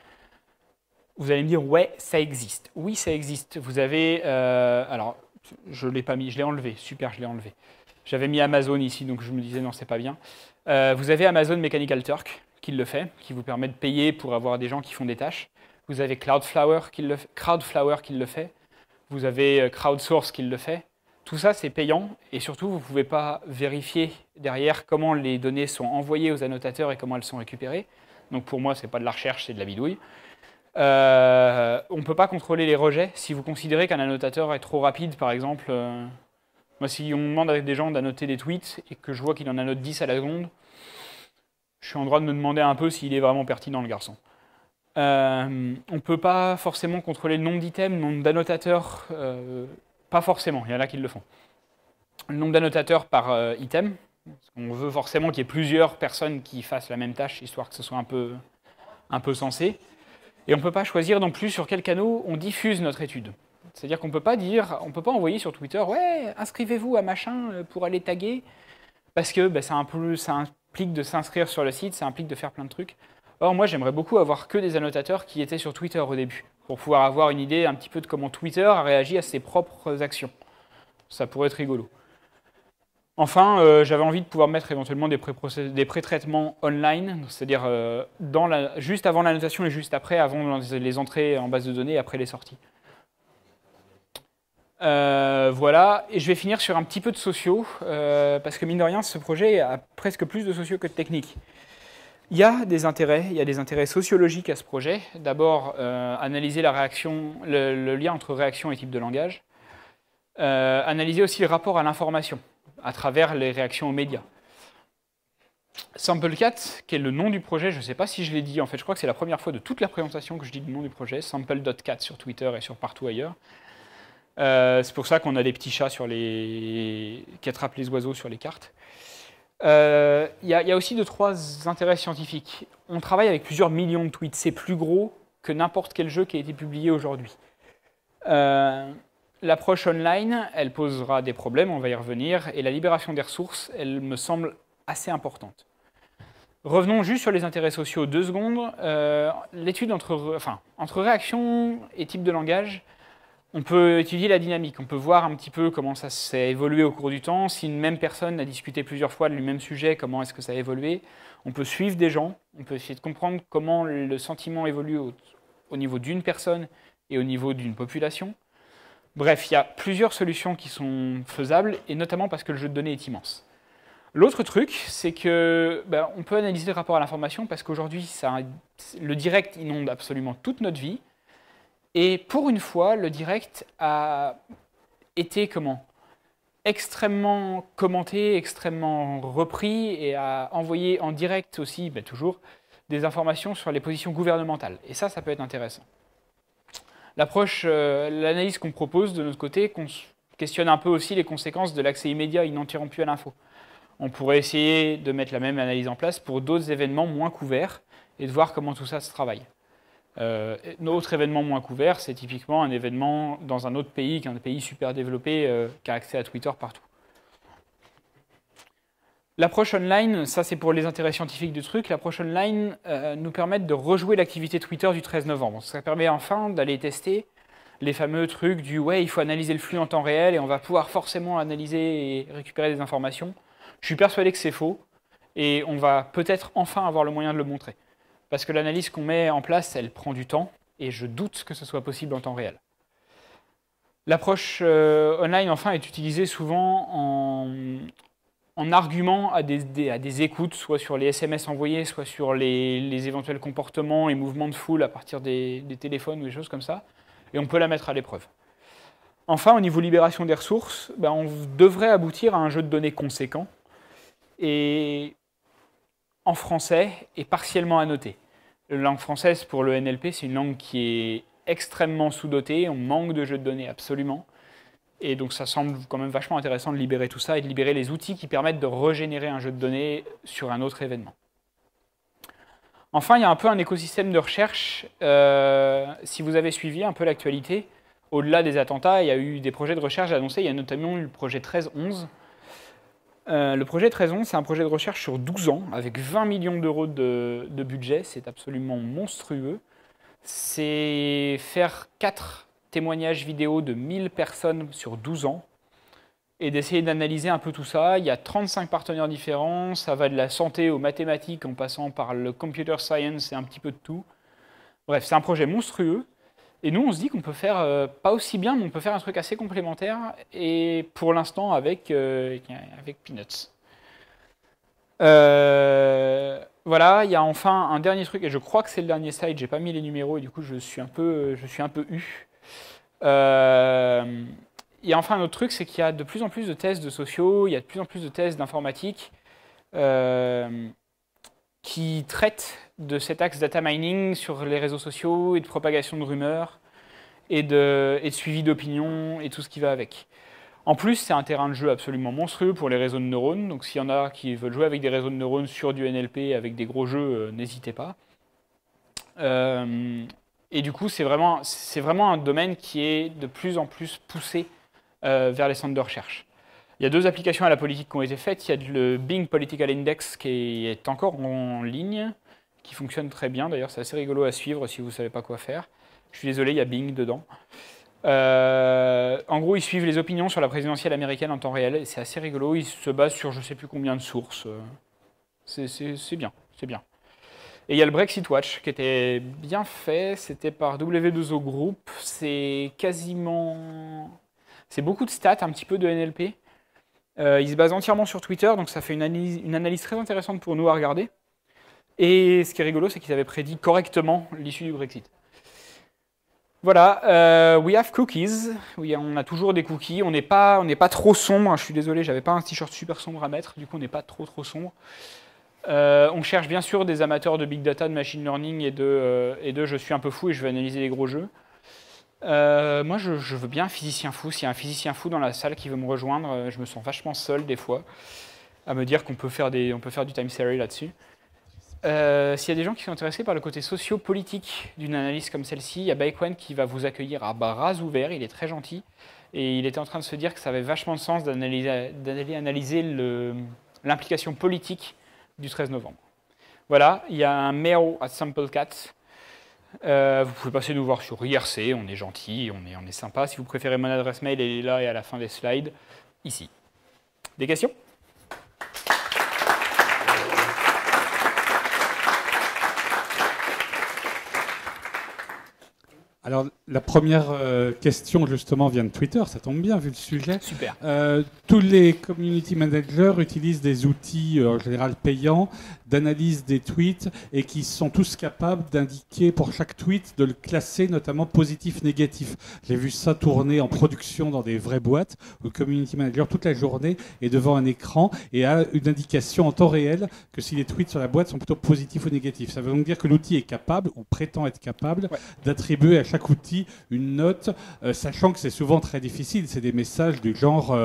Speaker 1: Vous allez me dire, ouais, ça existe. Oui, ça existe. Vous avez... alors, je ne l'ai pas mis, je l'ai enlevé. Super, je l'ai enlevé. J'avais mis Amazon ici, donc je me disais, non, c'est pas bien. Vous avez Amazon Mechanical Turk qui le fait, qui vous permet de payer pour avoir des gens qui font des tâches. Vous avez Crowdflower qui le fait. Vous avez Crowdsource qui le fait. Tout ça, c'est payant, et surtout, vous ne pouvez pas vérifier derrière comment les données sont envoyées aux annotateurs et comment elles sont récupérées. Donc pour moi, ce n'est pas de la recherche, c'est de la bidouille. On ne peut pas contrôler les rejets. Si vous considérez qu'un annotateur est trop rapide, par exemple, moi, si on me demande avec des gens d'annoter des tweets et que je vois qu'il en annote 10 à la seconde, je suis en droit de me demander un peu s'il est vraiment pertinent, le garçon. On ne peut pas forcément contrôler le nombre d'items, le nombre d'annotateurs, pas forcément, il y en a qui le font. Le nombre d'annotateurs par item, parce qu'on veut forcément qu'il y ait plusieurs personnes qui fassent la même tâche, histoire que ce soit un peu sensé. Et on ne peut pas choisir non plus sur quel canal on diffuse notre étude. C'est-à-dire qu'on ne peut pas envoyer sur Twitter, ouais, inscrivez-vous à machin pour aller taguer, parce que ça implique de s'inscrire sur le site, ça implique de faire plein de trucs. Or, moi, j'aimerais beaucoup avoir que des annotateurs qui étaient sur Twitter au début, pour pouvoir avoir une idée un petit peu de comment Twitter a réagi à ses propres actions. Ça pourrait être rigolo. Enfin, j'avais envie de pouvoir mettre éventuellement des pré-traitements online, c'est-à-dire juste avant l'annotation et juste après, avant les entrées en base de données et après les sorties. Voilà, et je vais finir sur un petit peu de sociaux, parce que mine de rien, ce projet a presque plus de sociaux que de techniques. Il y a des intérêts sociologiques à ce projet. D'abord, analyser la réaction, le lien entre réaction et type de langage. Analyser aussi le rapport à l'information à travers les réactions aux médias. SampleCat, qui est le nom du projet, je ne sais pas si je l'ai dit, en fait je crois que c'est la première fois de toute la présentation que je dis le nom du projet, sample.cat sur Twitter et sur partout ailleurs. C'est pour ça qu'on a des petits chats qui attrapent les oiseaux sur les cartes. Il y a aussi 2-3 intérêts scientifiques. On travaille avec plusieurs millions de tweets, c'est plus gros que n'importe quel jeu qui a été publié aujourd'hui. L'approche online, elle posera des problèmes, on va y revenir, et la libération des ressources, elle me semble assez importante. Revenons juste sur les intérêts sociaux 2 secondes. L'étude entre réaction et type de langage, on peut étudier la dynamique, on peut voir un petit peu comment ça s'est évolué au cours du temps. Si une même personne a discuté plusieurs fois du même sujet, comment est-ce que ça a évolué. On peut suivre des gens, on peut essayer de comprendre comment le sentiment évolue au niveau d'une personne et au niveau d'une population. Bref, il y a plusieurs solutions qui sont faisables, et notamment parce que le jeu de données est immense. L'autre truc, c'est que on peut analyser le rapport à l'information, parce qu'aujourd'hui, le direct inonde absolument toute notre vie. Et pour une fois, le direct a été extrêmement commenté, extrêmement repris, et a envoyé en direct aussi, toujours, des informations sur les positions gouvernementales. Et ça peut être intéressant. L'analyse qu'on propose de notre côté questionne un peu aussi les conséquences de l'accès immédiat ininterrompu à l'info. On pourrait essayer de mettre la même analyse en place pour d'autres événements moins couverts et de voir comment tout ça se travaille. Notre événement moins couvert, c'est typiquement un événement dans un autre pays, qu'un pays super développé qui a accès à Twitter partout. L'approche online, ça c'est pour les intérêts scientifiques du truc, l'approche online nous permet de rejouer l'activité Twitter du 13 novembre. Ça permet enfin d'aller tester les fameux trucs du « ouais, il faut analyser le flux en temps réel et on va pouvoir forcément analyser et récupérer des informations ». Je suis persuadé que c'est faux et on va peut-être enfin avoir le moyen de le montrer. Parce que l'analyse qu'on met en place, elle prend du temps et je doute que ce soit possible en temps réel. L'approche online, enfin, est utilisée souvent en argument à des écoutes, soit sur les SMS envoyés, soit sur les éventuels comportements et mouvements de foule à partir des téléphones ou des choses comme ça, et on peut la mettre à l'épreuve. Enfin, au niveau libération des ressources, on devrait aboutir à un jeu de données conséquent, et en français, et partiellement annoté. La langue française, pour le NLP, c'est une langue qui est extrêmement sous-dotée, on manque de jeux de données absolument. Et donc ça semble quand même vachement intéressant de libérer tout ça et de libérer les outils qui permettent de régénérer un jeu de données sur un autre événement. Enfin, il y a un peu un écosystème de recherche. Si vous avez suivi un peu l'actualité, au-delà des attentats, il y a eu des projets de recherche annoncés. Il y a notamment eu le projet 1311. Le projet 1311, c'est un projet de recherche sur 12 ans, avec 20 millions d'euros de budget. C'est absolument monstrueux. C'est faire 4 témoignages vidéo de 1000 personnes sur 12 ans et d'essayer d'analyser un peu tout ça. Il y a 35 partenaires différents, ça va de la santé aux mathématiques en passant par le computer science et un petit peu de tout. Bref, c'est un projet monstrueux et nous on se dit qu'on peut faire, pas aussi bien, mais on peut faire un truc assez complémentaire et pour l'instant avec Peanuts. Voilà, il y a enfin un dernier truc, et je crois que c'est le dernier slide, j'ai pas mis les numéros et du coup je suis un peu eu. Il y a enfin un autre truc, c'est qu'il y a de plus en plus de tests de sociaux, il y a de plus en plus de tests d'informatique qui traitent de cet axe data mining sur les réseaux sociaux et de propagation de rumeurs et de suivi d'opinion et tout ce qui va avec. En plus, c'est un terrain de jeu absolument monstrueux pour les réseaux de neurones, donc s'il y en a qui veulent jouer avec des réseaux de neurones sur du NLP, avec des gros jeux, n'hésitez pas. Et du coup, c'est vraiment un domaine qui est de plus en plus poussé vers les centres de recherche. Il y a 2 applications à la politique qui ont été faites. Il y a le Bing Political Index qui est encore en ligne, qui fonctionne très bien. D'ailleurs, c'est assez rigolo à suivre si vous ne savez pas quoi faire. Je suis désolé, il y a Bing dedans. En gros, ils suivent les opinions sur la présidentielle américaine en temps réel. Et c'est assez rigolo. Ils se basent sur je ne sais plus combien de sources. C'est bien, c'est bien. Et il y a le Brexit Watch qui était bien fait. C'était par W2O Group. C'est beaucoup de stats, un petit peu de NLP. Il se base entièrement sur Twitter, donc ça fait une analyse très intéressante pour nous à regarder. Et ce qui est rigolo, c'est qu'ils avaient prédit correctement l'issue du Brexit. Voilà, we have cookies. Oui, on a toujours des cookies. On n'est pas trop sombre. Je suis désolé, j'avais pas un t-shirt super sombre à mettre. Du coup, on n'est pas trop sombre. On cherche bien sûr des amateurs de big data, de machine learning et de je suis un peu fou et je veux analyser les gros jeux. Moi, je veux bien un physicien fou. S'il y a un physicien fou dans la salle qui veut me rejoindre, je me sens vachement seul des fois à me dire qu'on peut faire du time series là-dessus. S'il y a des gens qui sont intéressés par le côté socio-politique d'une analyse comme celle-ci, il y a Baekwen qui va vous accueillir à bras ouverts, il est très gentil, et il était en train de se dire que ça avait vachement de sens d'aller analyser l'implication politique du 13 novembre. Voilà, il y a un mail à Samplecat. Vous pouvez passer nous voir sur IRC, on est gentil, on est sympa. Si vous préférez mon adresse mail, elle est là et à la fin des slides, ici. Des questions ?
Speaker 2: Alors, la première question, justement, vient de Twitter. Ça tombe bien, vu le sujet.
Speaker 1: Super.
Speaker 2: Tous les community managers utilisent des outils, en général payants, d'analyse des tweets et qui sont tous capables d'indiquer pour chaque tweet, de le classer, notamment positif, négatif. J'ai vu ça tourner en production dans des vraies boîtes où le community manager, toute la journée, est devant un écran et a une indication en temps réel que si les tweets sur la boîte sont plutôt positifs ou négatifs. Ça veut donc dire que l'outil est capable, ou prétend être capable, d'attribuer à chaque outil une note, sachant que c'est souvent très difficile. C'est des messages du genre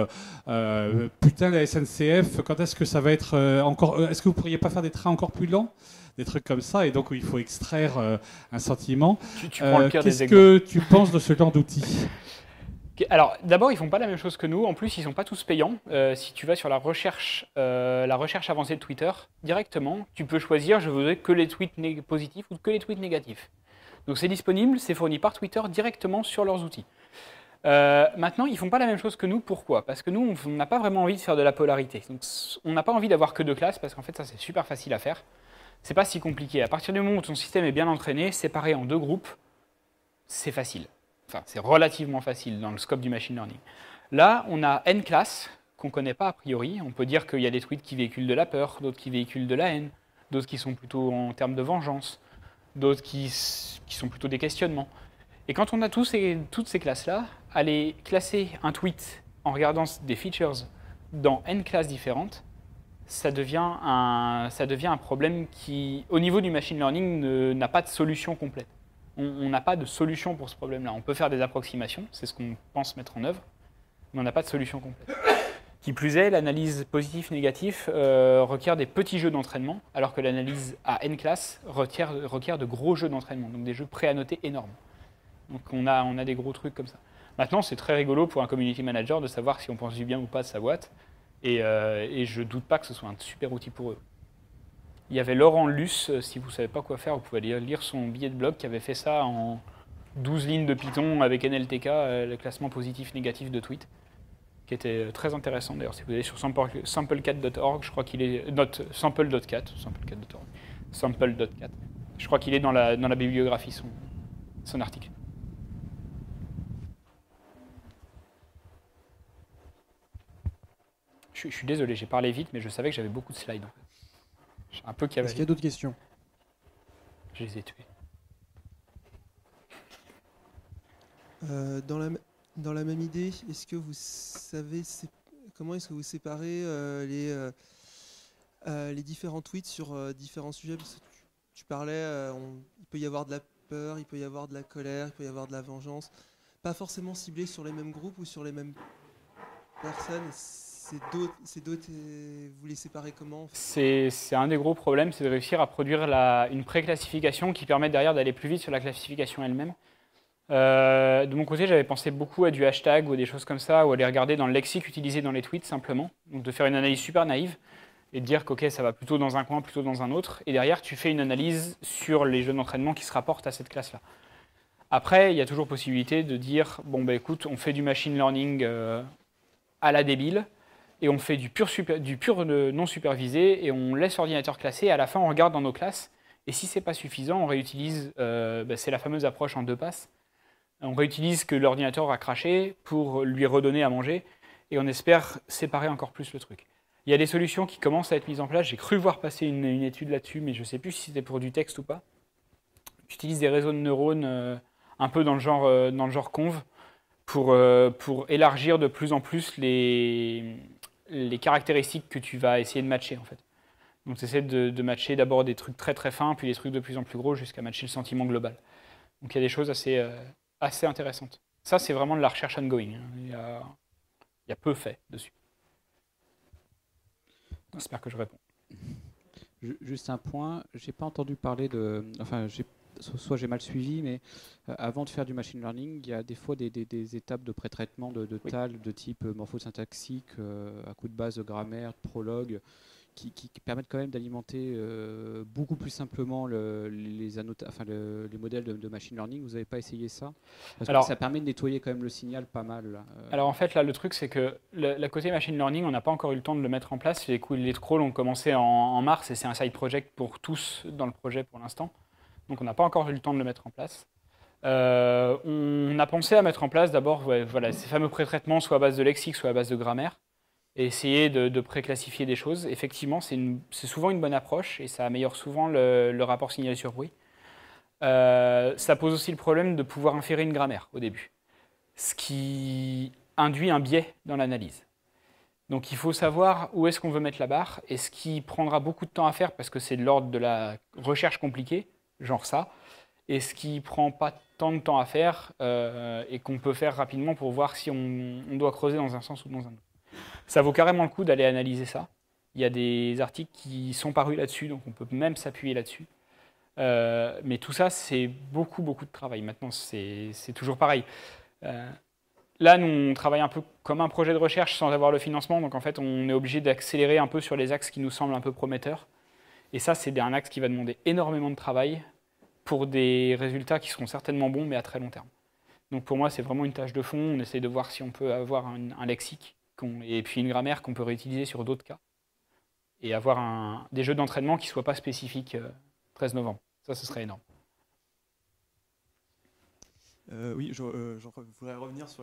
Speaker 2: putain la SNCF, quand est-ce que ça va être encore est-ce que vous pourriez pas faire des trains encore plus lents, des trucs comme ça, et donc il faut extraire un sentiment.
Speaker 1: Tu prends le pire des
Speaker 2: exemples. Qu'est-ce que tu penses de ce genre d'outils ?
Speaker 1: Alors, d'abord, ils font pas la même chose que nous. En plus, ils sont pas tous payants. Si tu vas sur la recherche avancée de Twitter, directement, tu peux choisir je veux que les tweets positifs ou que les tweets négatifs. Donc c'est disponible, c'est fourni par Twitter directement sur leurs outils. Maintenant, ils ne font pas la même chose que nous. Pourquoi ? Parce que nous, on n'a pas vraiment envie de faire de la polarité. Donc, on n'a pas envie d'avoir que deux classes, parce qu'en fait, ça, c'est super facile à faire. C'est pas si compliqué. À partir du moment où ton système est bien entraîné, séparé en deux groupes, c'est facile. Enfin, c'est relativement facile dans le scope du machine learning. Là, on a n classes qu'on ne connaît pas a priori. On peut dire qu'il y a des tweets qui véhiculent de la peur, d'autres qui véhiculent de la haine, d'autres qui sont plutôt en termes de vengeance, d'autres qui sont plutôt des questionnements. Et quand on a toutes ces classes-là, aller classer un tweet en regardant des features dans n classes différentes, ça devient un problème qui, au niveau du machine learning, n'a pas de solution complète. On n'a pas de solution pour ce problème-là. On peut faire des approximations, c'est ce qu'on pense mettre en œuvre, mais on n'a pas de solution complète. Qui plus est, l'analyse positif-négatif requiert des petits jeux d'entraînement, alors que l'analyse à n classes requiert de gros jeux d'entraînement, donc des jeux préannotés énormes. Donc on a des gros trucs comme ça. Maintenant, c'est très rigolo pour un community manager de savoir si on pense du bien ou pas de sa boîte, et je ne doute pas que ce soit un super outil pour eux. Il y avait Laurent Luce, si vous ne savez pas quoi faire, vous pouvez aller lire son billet de blog qui avait fait ça en 12 lignes de Python avec NLTK, le classement positif-négatif de tweets, qui était très intéressant. D'ailleurs, si vous allez sur samplecat.org, je crois qu'il est... sample.cat, sample.cat. Je crois qu'il est dans la bibliographie, son article. Je suis désolé, j'ai parlé vite, mais je savais que j'avais beaucoup de slides. J'ai un peu cavalé.
Speaker 3: Est-ce qu'il y a d'autres questions ?
Speaker 1: Je les ai tués.
Speaker 4: Dans la même idée, est-ce que vous savez comment est-ce que vous séparez les différents tweets sur différents sujets ? Parce que tu parlais, il peut y avoir de la peur, il peut y avoir de la colère, il peut y avoir de la vengeance. Pas forcément ciblé sur les mêmes groupes ou sur les mêmes personnes. C'est d'autres, vous les séparez comment ?
Speaker 1: C'est un des gros problèmes, c'est de réussir à produire une pré-classification qui permet derrière d'aller plus vite sur la classification elle-même. De mon côté, j'avais pensé beaucoup à du hashtag ou des choses comme ça, ou aller regarder dans le lexique utilisé dans les tweets simplement, donc de faire une analyse super naïve et de dire que ça va plutôt dans un coin, plutôt dans un autre, et derrière tu fais une analyse sur les jeux d'entraînement qui se rapportent à cette classe-là. Après, il y a toujours possibilité de dire, bon bah écoute, on fait du machine learning à la débile, et on fait du pur non supervisé, et on laisse l'ordinateur classer, et à la fin on regarde dans nos classes, et si c'est pas suffisant, on réutilise, c'est la fameuse approche en 2 passes, on réutilise ce que l'ordinateur a craché pour lui redonner à manger, et on espère séparer encore plus le truc. Il y a des solutions qui commencent à être mises en place. J'ai cru voir passer une étude là-dessus, mais je ne sais plus si c'était pour du texte ou pas. Tu utilises des réseaux de neurones un peu dans le genre conv pour élargir de plus en plus les caractéristiques que tu vas essayer de matcher en fait. Donc tu essaies de matcher d'abord des trucs très très fins, puis des trucs de plus en plus gros jusqu'à matcher le sentiment global. Donc il y a des choses assez intéressantes. Ça c'est vraiment de la recherche ongoing. Hein. Il y a peu fait dessus. J'espère que je réponds.
Speaker 3: Juste un point, j'ai pas entendu parler de... Enfin, soit j'ai mal suivi, mais avant de faire du machine learning, il y a des fois des étapes de pré-traitement de TAL de type morphosyntaxique, à coup de base de grammaire, de prologue, qui permettent quand même d'alimenter beaucoup plus simplement les modèles de machine learning. Vous n'avez pas essayé ça? Parce que ça permet de nettoyer quand même le signal pas mal. Là.
Speaker 1: Alors en fait, là, le truc, c'est que le côté machine learning, on n'a pas encore eu le temps de le mettre en place. Les crawls ont commencé en mars et c'est un side project pour tous dans le projet pour l'instant. Donc on n'a pas encore eu le temps de le mettre en place. On a pensé à mettre en place d'abord ces fameux pré-traitements, soit à base de lexique, soit à base de grammaire, et essayer de pré-classifier des choses. Effectivement, c'est souvent une bonne approche et ça améliore souvent le rapport signal sur bruit. Ça pose aussi le problème de pouvoir inférer une grammaire au début, ce qui induit un biais dans l'analyse. Donc il faut savoir où est-ce qu'on veut mettre la barre, et ce qui prendra beaucoup de temps à faire parce que c'est de l'ordre de la recherche compliquée, genre ça, et ce qui prend pas tant de temps à faire et qu'on peut faire rapidement pour voir si on doit creuser dans un sens ou dans un autre. Ça vaut carrément le coup d'aller analyser ça. Il y a des articles qui sont parus là-dessus, donc on peut même s'appuyer là-dessus. Mais tout ça, c'est beaucoup de travail. Maintenant, c'est toujours pareil. Là, nous, on travaille un peu comme un projet de recherche sans avoir le financement, donc en fait, on est obligé d'accélérer un peu sur les axes qui nous semblent un peu prometteurs. Et ça, c'est un axe qui va demander énormément de travail pour des résultats qui seront certainement bons, mais à très long terme. Donc pour moi, c'est vraiment une tâche de fond. On essaie de voir si on peut avoir un lexique et puis une grammaire qu'on peut réutiliser sur d'autres cas et avoir des jeux d'entraînement qui ne soient pas spécifiques 13 novembre. Ça, ce serait énorme.
Speaker 5: Oui, je voudrais revenir sur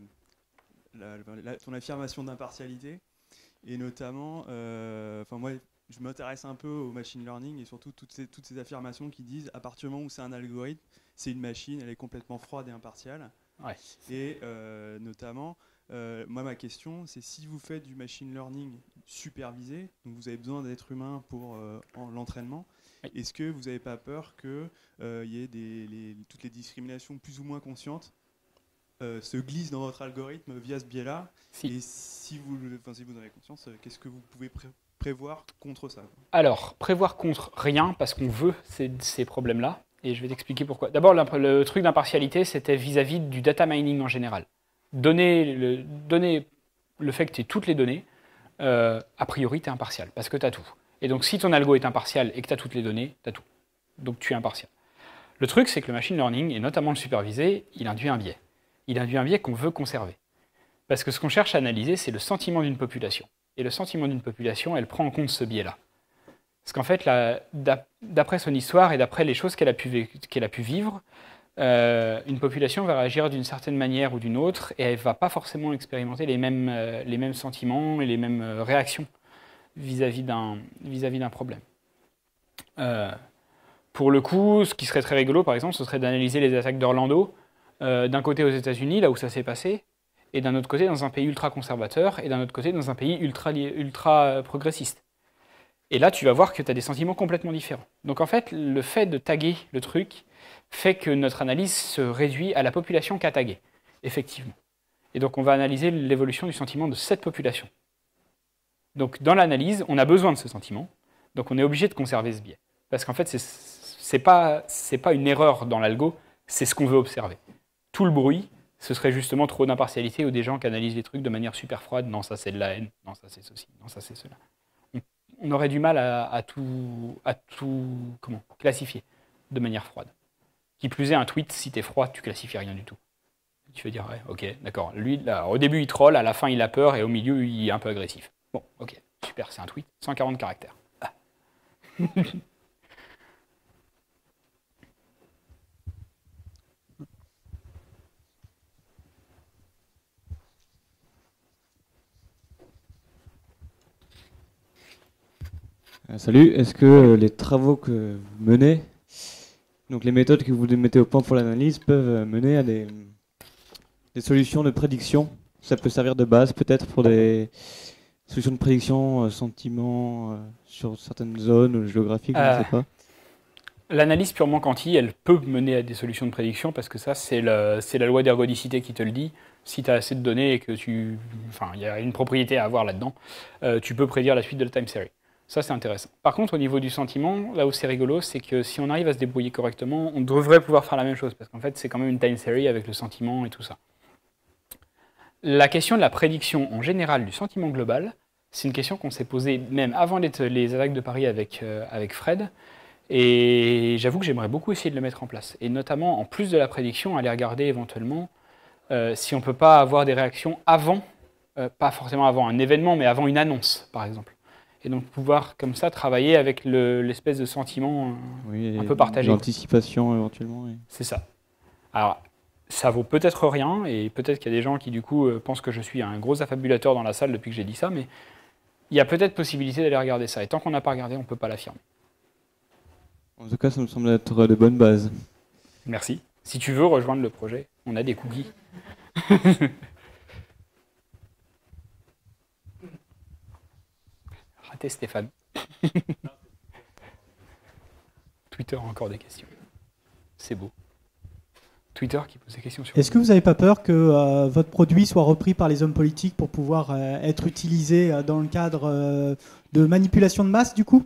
Speaker 5: ton affirmation d'impartialité, et notamment, moi, je m'intéresse un peu au machine learning et surtout toutes ces affirmations qui disent à partir du moment où c'est un algorithme, c'est une machine, elle est complètement froide et impartiale.
Speaker 1: Ouais.
Speaker 5: Et notamment, moi, ma question, c'est si vous faites du machine learning supervisé, donc vous avez besoin d'êtres humains pour l'entraînement, oui. Est-ce que vous n'avez pas peur qu'il y ait toutes les discriminations plus ou moins conscientes se glissent dans votre algorithme via ce biais-là? Et si vous en avez conscience, qu'est-ce que vous pouvez prévoir contre ça?
Speaker 1: Alors, prévoir contre rien, parce qu'on veut ces problèmes-là, et je vais t'expliquer pourquoi. D'abord, le truc d'impartialité, c'était vis-à-vis du data mining en général. Donner le fait que tu aies toutes les données, a priori, tu es impartial, parce que tu as tout. Et donc, si ton algo est impartial et que tu as toutes les données, tu as tout. Donc, tu es impartial. Le truc, c'est que le machine learning, et notamment le supervisé, il induit un biais. Il induit un biais qu'on veut conserver. Parce que ce qu'on cherche à analyser, c'est le sentiment d'une population. Et le sentiment d'une population, elle prend en compte ce biais-là. Parce qu'en fait, d'après son histoire et d'après les choses qu'elle a pu vivre, une population va réagir d'une certaine manière ou d'une autre, et elle ne va pas forcément expérimenter les mêmes sentiments et les mêmes réactions vis-à-vis d'un problème. Pour le coup, ce qui serait très rigolo, par exemple, ce serait d'analyser les attaques d'Orlando, d'un côté aux États-Unis, là où ça s'est passé, et d'un autre côté dans un pays ultra conservateur, et d'un autre côté dans un pays ultra progressiste. Et là, tu vas voir que tu as des sentiments complètement différents. Donc en fait, le fait de taguer le truc fait que notre analyse se réduit à la population qu'a tagué, effectivement. Et donc on va analyser l'évolution du sentiment de cette population. Donc dans l'analyse, on a besoin de ce sentiment, donc on est obligé de conserver ce biais. Parce qu'en fait, c'est pas une erreur dans l'algo, c'est ce qu'on veut observer. Tout le bruit, ce serait justement trop d'impartialité ou des gens qui analysent les trucs de manière super froide. Non, ça c'est de la haine, non, ça c'est ceci, non, ça c'est cela. On aurait du mal à tout classifier de manière froide. Qui plus est, un tweet, si t'es froid, tu classifies rien du tout. Tu vas dire, ouais, ok, d'accord. Lui, là, au début, il troll, à la fin, il a peur, et au milieu, il est un peu agressif. Bon, ok, super, c'est un tweet, 140 caractères. Ah.
Speaker 6: Salut, est-ce que les travaux que vous menez, donc les méthodes que vous mettez au point pour l'analyse, peuvent mener à des solutions de prédiction? Ça peut servir de base peut-être pour des solutions de prédiction, sentiments sur certaines zones géographiques, je ne sais pas.
Speaker 1: L'analyse purement quanti, elle peut mener à des solutions de prédiction parce que ça, c'est la loi d'ergodicité qui te le dit. Si tu as assez de données et que il y a une propriété à avoir là-dedans, tu peux prédire la suite de la time series. Ça, c'est intéressant. Par contre, au niveau du sentiment, là où c'est rigolo, c'est que si on arrive à se débrouiller correctement, on devrait pouvoir faire la même chose parce qu'en fait, c'est quand même une time series avec le sentiment et tout ça. La question de la prédiction en général du sentiment global, c'est une question qu'on s'est posée même avant les attaques de Paris avec Fred. Et j'avoue que j'aimerais beaucoup essayer de le mettre en place. Et notamment, en plus de la prédiction, aller regarder éventuellement si on ne peut pas avoir des réactions avant, pas forcément avant un événement, mais avant une annonce, par exemple. Et donc pouvoir, comme ça, travailler avec l'espèce de sentiment un peu partagé.
Speaker 6: L'anticipation, éventuellement. Oui.
Speaker 1: C'est ça. Alors, ça vaut peut-être rien, et peut-être qu'il y a des gens qui, du coup, pensent que je suis un gros affabulateur dans la salle depuis que j'ai dit ça, mais il y a peut-être possibilité d'aller regarder ça. Et tant qu'on n'a pas regardé, on ne peut pas l'affirmer.
Speaker 6: En tout cas, ça me semble être de bonnes bases.
Speaker 1: Merci. Si tu veux rejoindre le projet, on a des cookies. Raté Stéphane. Twitter a encore des questions. C'est beau. Twitter qui pose des questions sur...
Speaker 7: Est-ce que vous n'avez pas peur que votre produit soit repris par les hommes politiques pour pouvoir être utilisé dans le cadre de manipulation de masse, du coup ?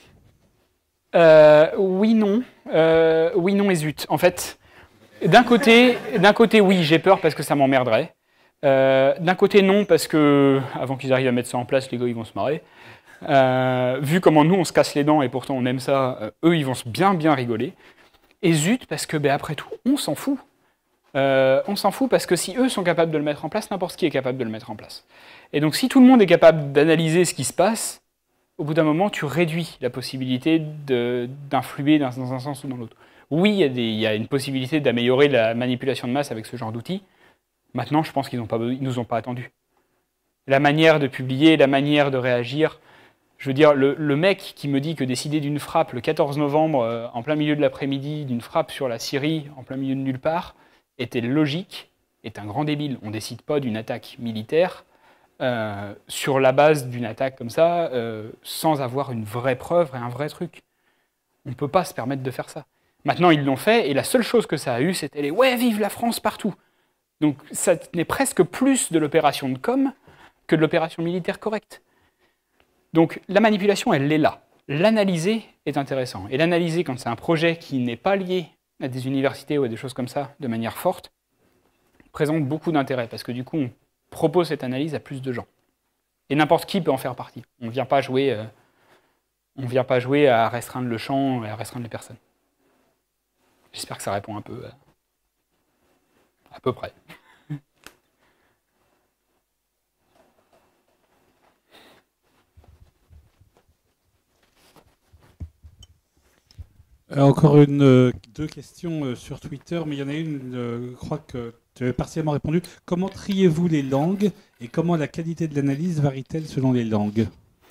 Speaker 1: Oui, non. Oui, non et zut. En fait, d'un côté, oui, j'ai peur parce que ça m'emmerderait. D'un côté, non, parce que avant qu'ils arrivent à mettre ça en place, les gars, ils vont se marrer. Vu comment nous, on se casse les dents et pourtant on aime ça, eux, ils vont bien rigoler. Et zut, parce que, après tout, on s'en fout. On s'en fout parce que si eux sont capables de le mettre en place, n'importe qui est capable de le mettre en place. Et donc, si tout le monde est capable d'analyser ce qui se passe, au bout d'un moment, tu réduis la possibilité d'influer dans un sens ou dans l'autre. Oui, il y a une possibilité d'améliorer la manipulation de masse avec ce genre d'outils. Maintenant, je pense qu'ils ne nous ont pas attendus. La manière de publier, la manière de réagir, je veux dire, le mec qui me dit que décider d'une frappe le 14 novembre, en plein milieu de l'après-midi, d'une frappe sur la Syrie, en plein milieu de nulle part, était logique, est un grand débile. On ne décide pas d'une attaque militaire sur la base d'une attaque comme ça, sans avoir une vraie preuve et un vrai truc. On ne peut pas se permettre de faire ça. Maintenant, ils l'ont fait, et la seule chose que ça a eu, c'était les « ouais, vive la France partout ». Donc ça n'est presque plus de l'opération de com' que de l'opération militaire correcte. Donc la manipulation, elle est là. L'analyser est intéressant. Et l'analyser quand c'est un projet qui n'est pas lié à des universités ou à des choses comme ça, de manière forte, présente beaucoup d'intérêt, parce que du coup, on propose cette analyse à plus de gens. Et n'importe qui peut en faire partie. On ne vient pas jouer à restreindre le champ et à restreindre les personnes. J'espère que ça répond un peu à peu près.
Speaker 2: Encore deux questions sur Twitter, mais il y en a une, je crois que tu avais partiellement répondu. Comment triez-vous les langues et comment la qualité de l'analyse varie-t-elle selon les langues ?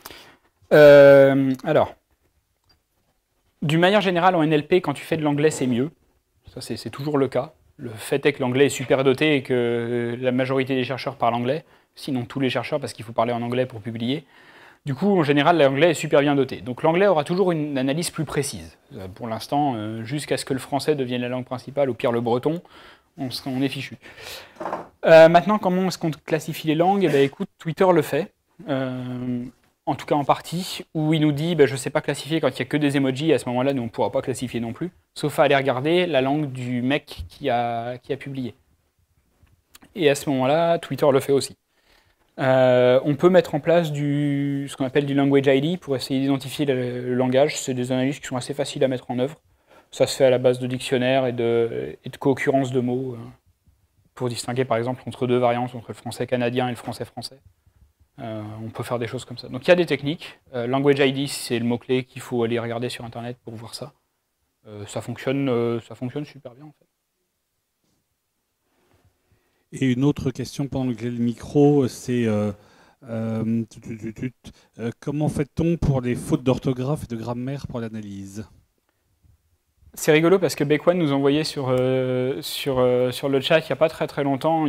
Speaker 1: Alors, d'une manière générale, en NLP, quand tu fais de l'anglais, c'est mieux. Ça, c'est toujours le cas. Le fait est que l'anglais est super doté et que la majorité des chercheurs parlent anglais, sinon tous les chercheurs, parce qu'il faut parler en anglais pour publier. Du coup, en général, l'anglais est super bien doté. Donc l'anglais aura toujours une analyse plus précise. Pour l'instant, jusqu'à ce que le français devienne la langue principale, ou pire le breton, on est fichu. Maintenant, comment est-ce qu'on classifie les langues ? Eh bien, écoute, Twitter le fait, en tout cas en partie, où il nous dit je ne sais pas classifier quand il n'y a que des emojis, et à ce moment-là, nous, on ne pourra pas classifier non plus, sauf à aller regarder la langue du mec qui a publié. Et à ce moment-là, Twitter le fait aussi. On peut mettre en place ce qu'on appelle du language ID pour essayer d'identifier le langage. C'est des analyses qui sont assez faciles à mettre en œuvre. Ça se fait à la base de dictionnaires et de co-occurrence de mots pour distinguer par exemple entre deux variantes, entre le français canadien et le français français. On peut faire des choses comme ça. Donc il y a des techniques. Language ID, c'est le mot-clé qu'il faut aller regarder sur Internet pour voir ça. Ça fonctionne super bien en fait.
Speaker 2: Et une autre question pendant que j'ai le micro, c'est Comment fait-on pour les fautes d'orthographe et de grammaire pour l'analyse?
Speaker 1: C'est rigolo parce que Bekwan nous envoyait sur le chat il n'y a pas très longtemps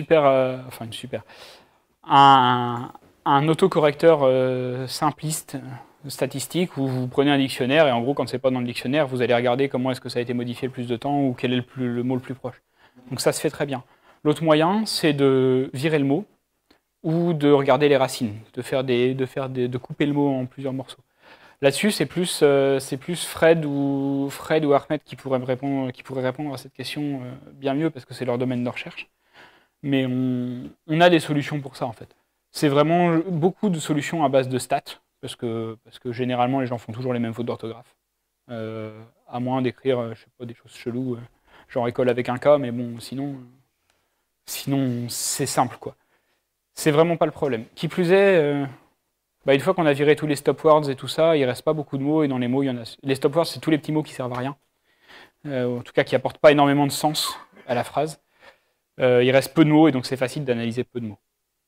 Speaker 1: un autocorrecteur simpliste statistique où vous prenez un dictionnaire et en gros quand c'est pas dans le dictionnaire vous allez regarder comment est-ce que ça a été modifié le plus de temps ou quel est le mot le plus proche. Donc ça se fait très bien. L'autre moyen c'est de virer le mot ou de regarder les racines, de couper le mot en plusieurs morceaux. Là-dessus, c'est plus Fred ou Ahmed qui pourraient répondre à cette question bien mieux parce que c'est leur domaine de recherche. Mais on a des solutions pour ça en fait. C'est vraiment beaucoup de solutions à base de stats parce que généralement les gens font toujours les mêmes fautes d'orthographe. À moins d'écrire, je sais pas, des choses cheloues, genre école avec un K, mais bon, sinon c'est simple quoi. C'est vraiment pas le problème. Qui plus est. Une fois qu'on a viré tous les stop words et tout ça, il reste pas beaucoup de mots, et dans les mots, il y en a. Les stop words, c'est tous les petits mots qui servent à rien, en tout cas qui apportent pas énormément de sens à la phrase. Il reste peu de mots, et donc c'est facile d'analyser peu de mots.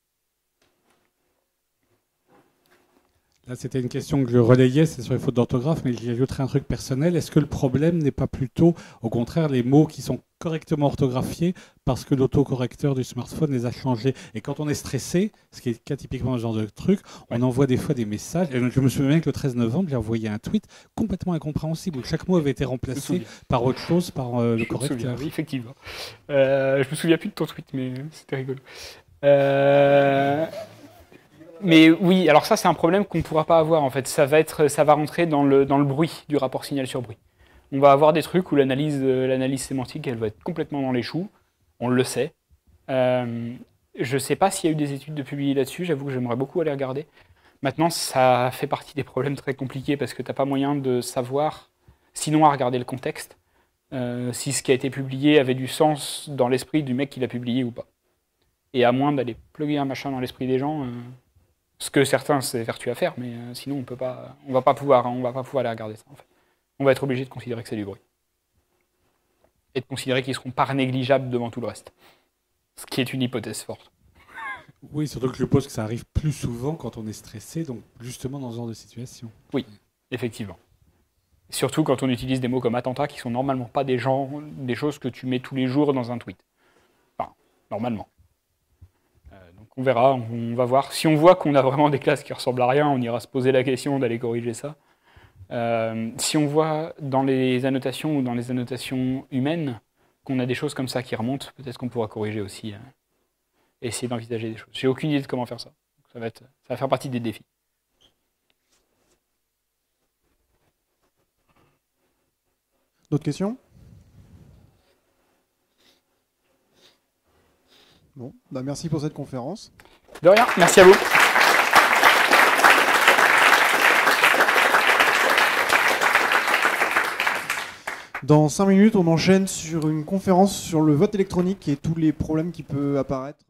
Speaker 2: Là, c'était une question que je relayais, c'est sur les fautes d'orthographe, mais j'y ajouterai un truc personnel. Est-ce que le problème n'est pas plutôt, au contraire, les mots qui sont correctement orthographiés parce que l'autocorrecteur du smartphone les a changés? Et quand on est stressé, ce qui est le cas typiquement ce genre de truc, on envoie des fois des messages. Et je me souviens bien que le 13 novembre, j'ai envoyé un tweet complètement incompréhensible où chaque mot avait été remplacé par autre chose, par le correcteur.
Speaker 1: Oui, effectivement. Je me souviens plus de ton tweet, mais c'était rigolo. Mais oui, alors ça c'est un problème qu'on ne pourra pas avoir en fait. Ça va rentrer dans le bruit du rapport signal sur bruit. On va avoir des trucs où l'analyse sémantique elle va être complètement dans les choux. On le sait. Je ne sais pas s'il y a eu des études de publiées là-dessus. J'avoue que j'aimerais beaucoup aller regarder. Maintenant, ça fait partie des problèmes très compliqués parce que tu n'as pas moyen de savoir, sinon à regarder le contexte, si ce qui a été publié avait du sens dans l'esprit du mec qui l'a publié ou pas. Et à moins d'aller plugger un machin dans l'esprit des gens. Ce que certains s'évertuent à faire, mais sinon on va pas pouvoir aller regarder ça en fait. On va être obligé de considérer que c'est du bruit. Et de considérer qu'ils seront pas négligeables devant tout le reste. Ce qui est une hypothèse forte.
Speaker 2: Oui, surtout que je suppose que ça arrive plus souvent quand on est stressé, donc justement dans ce genre de situation.
Speaker 1: Oui, effectivement. Surtout quand on utilise des mots comme attentat qui sont normalement pas des choses que tu mets tous les jours dans un tweet. Enfin, normalement. On verra, on va voir. Si on voit qu'on a vraiment des classes qui ressemblent à rien, on ira se poser la question d'aller corriger ça. Si on voit dans les annotations ou dans les annotations humaines qu'on a des choses comme ça qui remontent, peut-être qu'on pourra corriger aussi et essayer d'envisager des choses. J'ai aucune idée de comment faire ça. Ça va faire partie des défis.
Speaker 8: D'autres questions ? Bon, merci pour cette conférence.
Speaker 1: De rien, merci à vous.
Speaker 8: Dans 5 minutes, on enchaîne sur une conférence sur le vote électronique et tous les problèmes qui peuvent apparaître.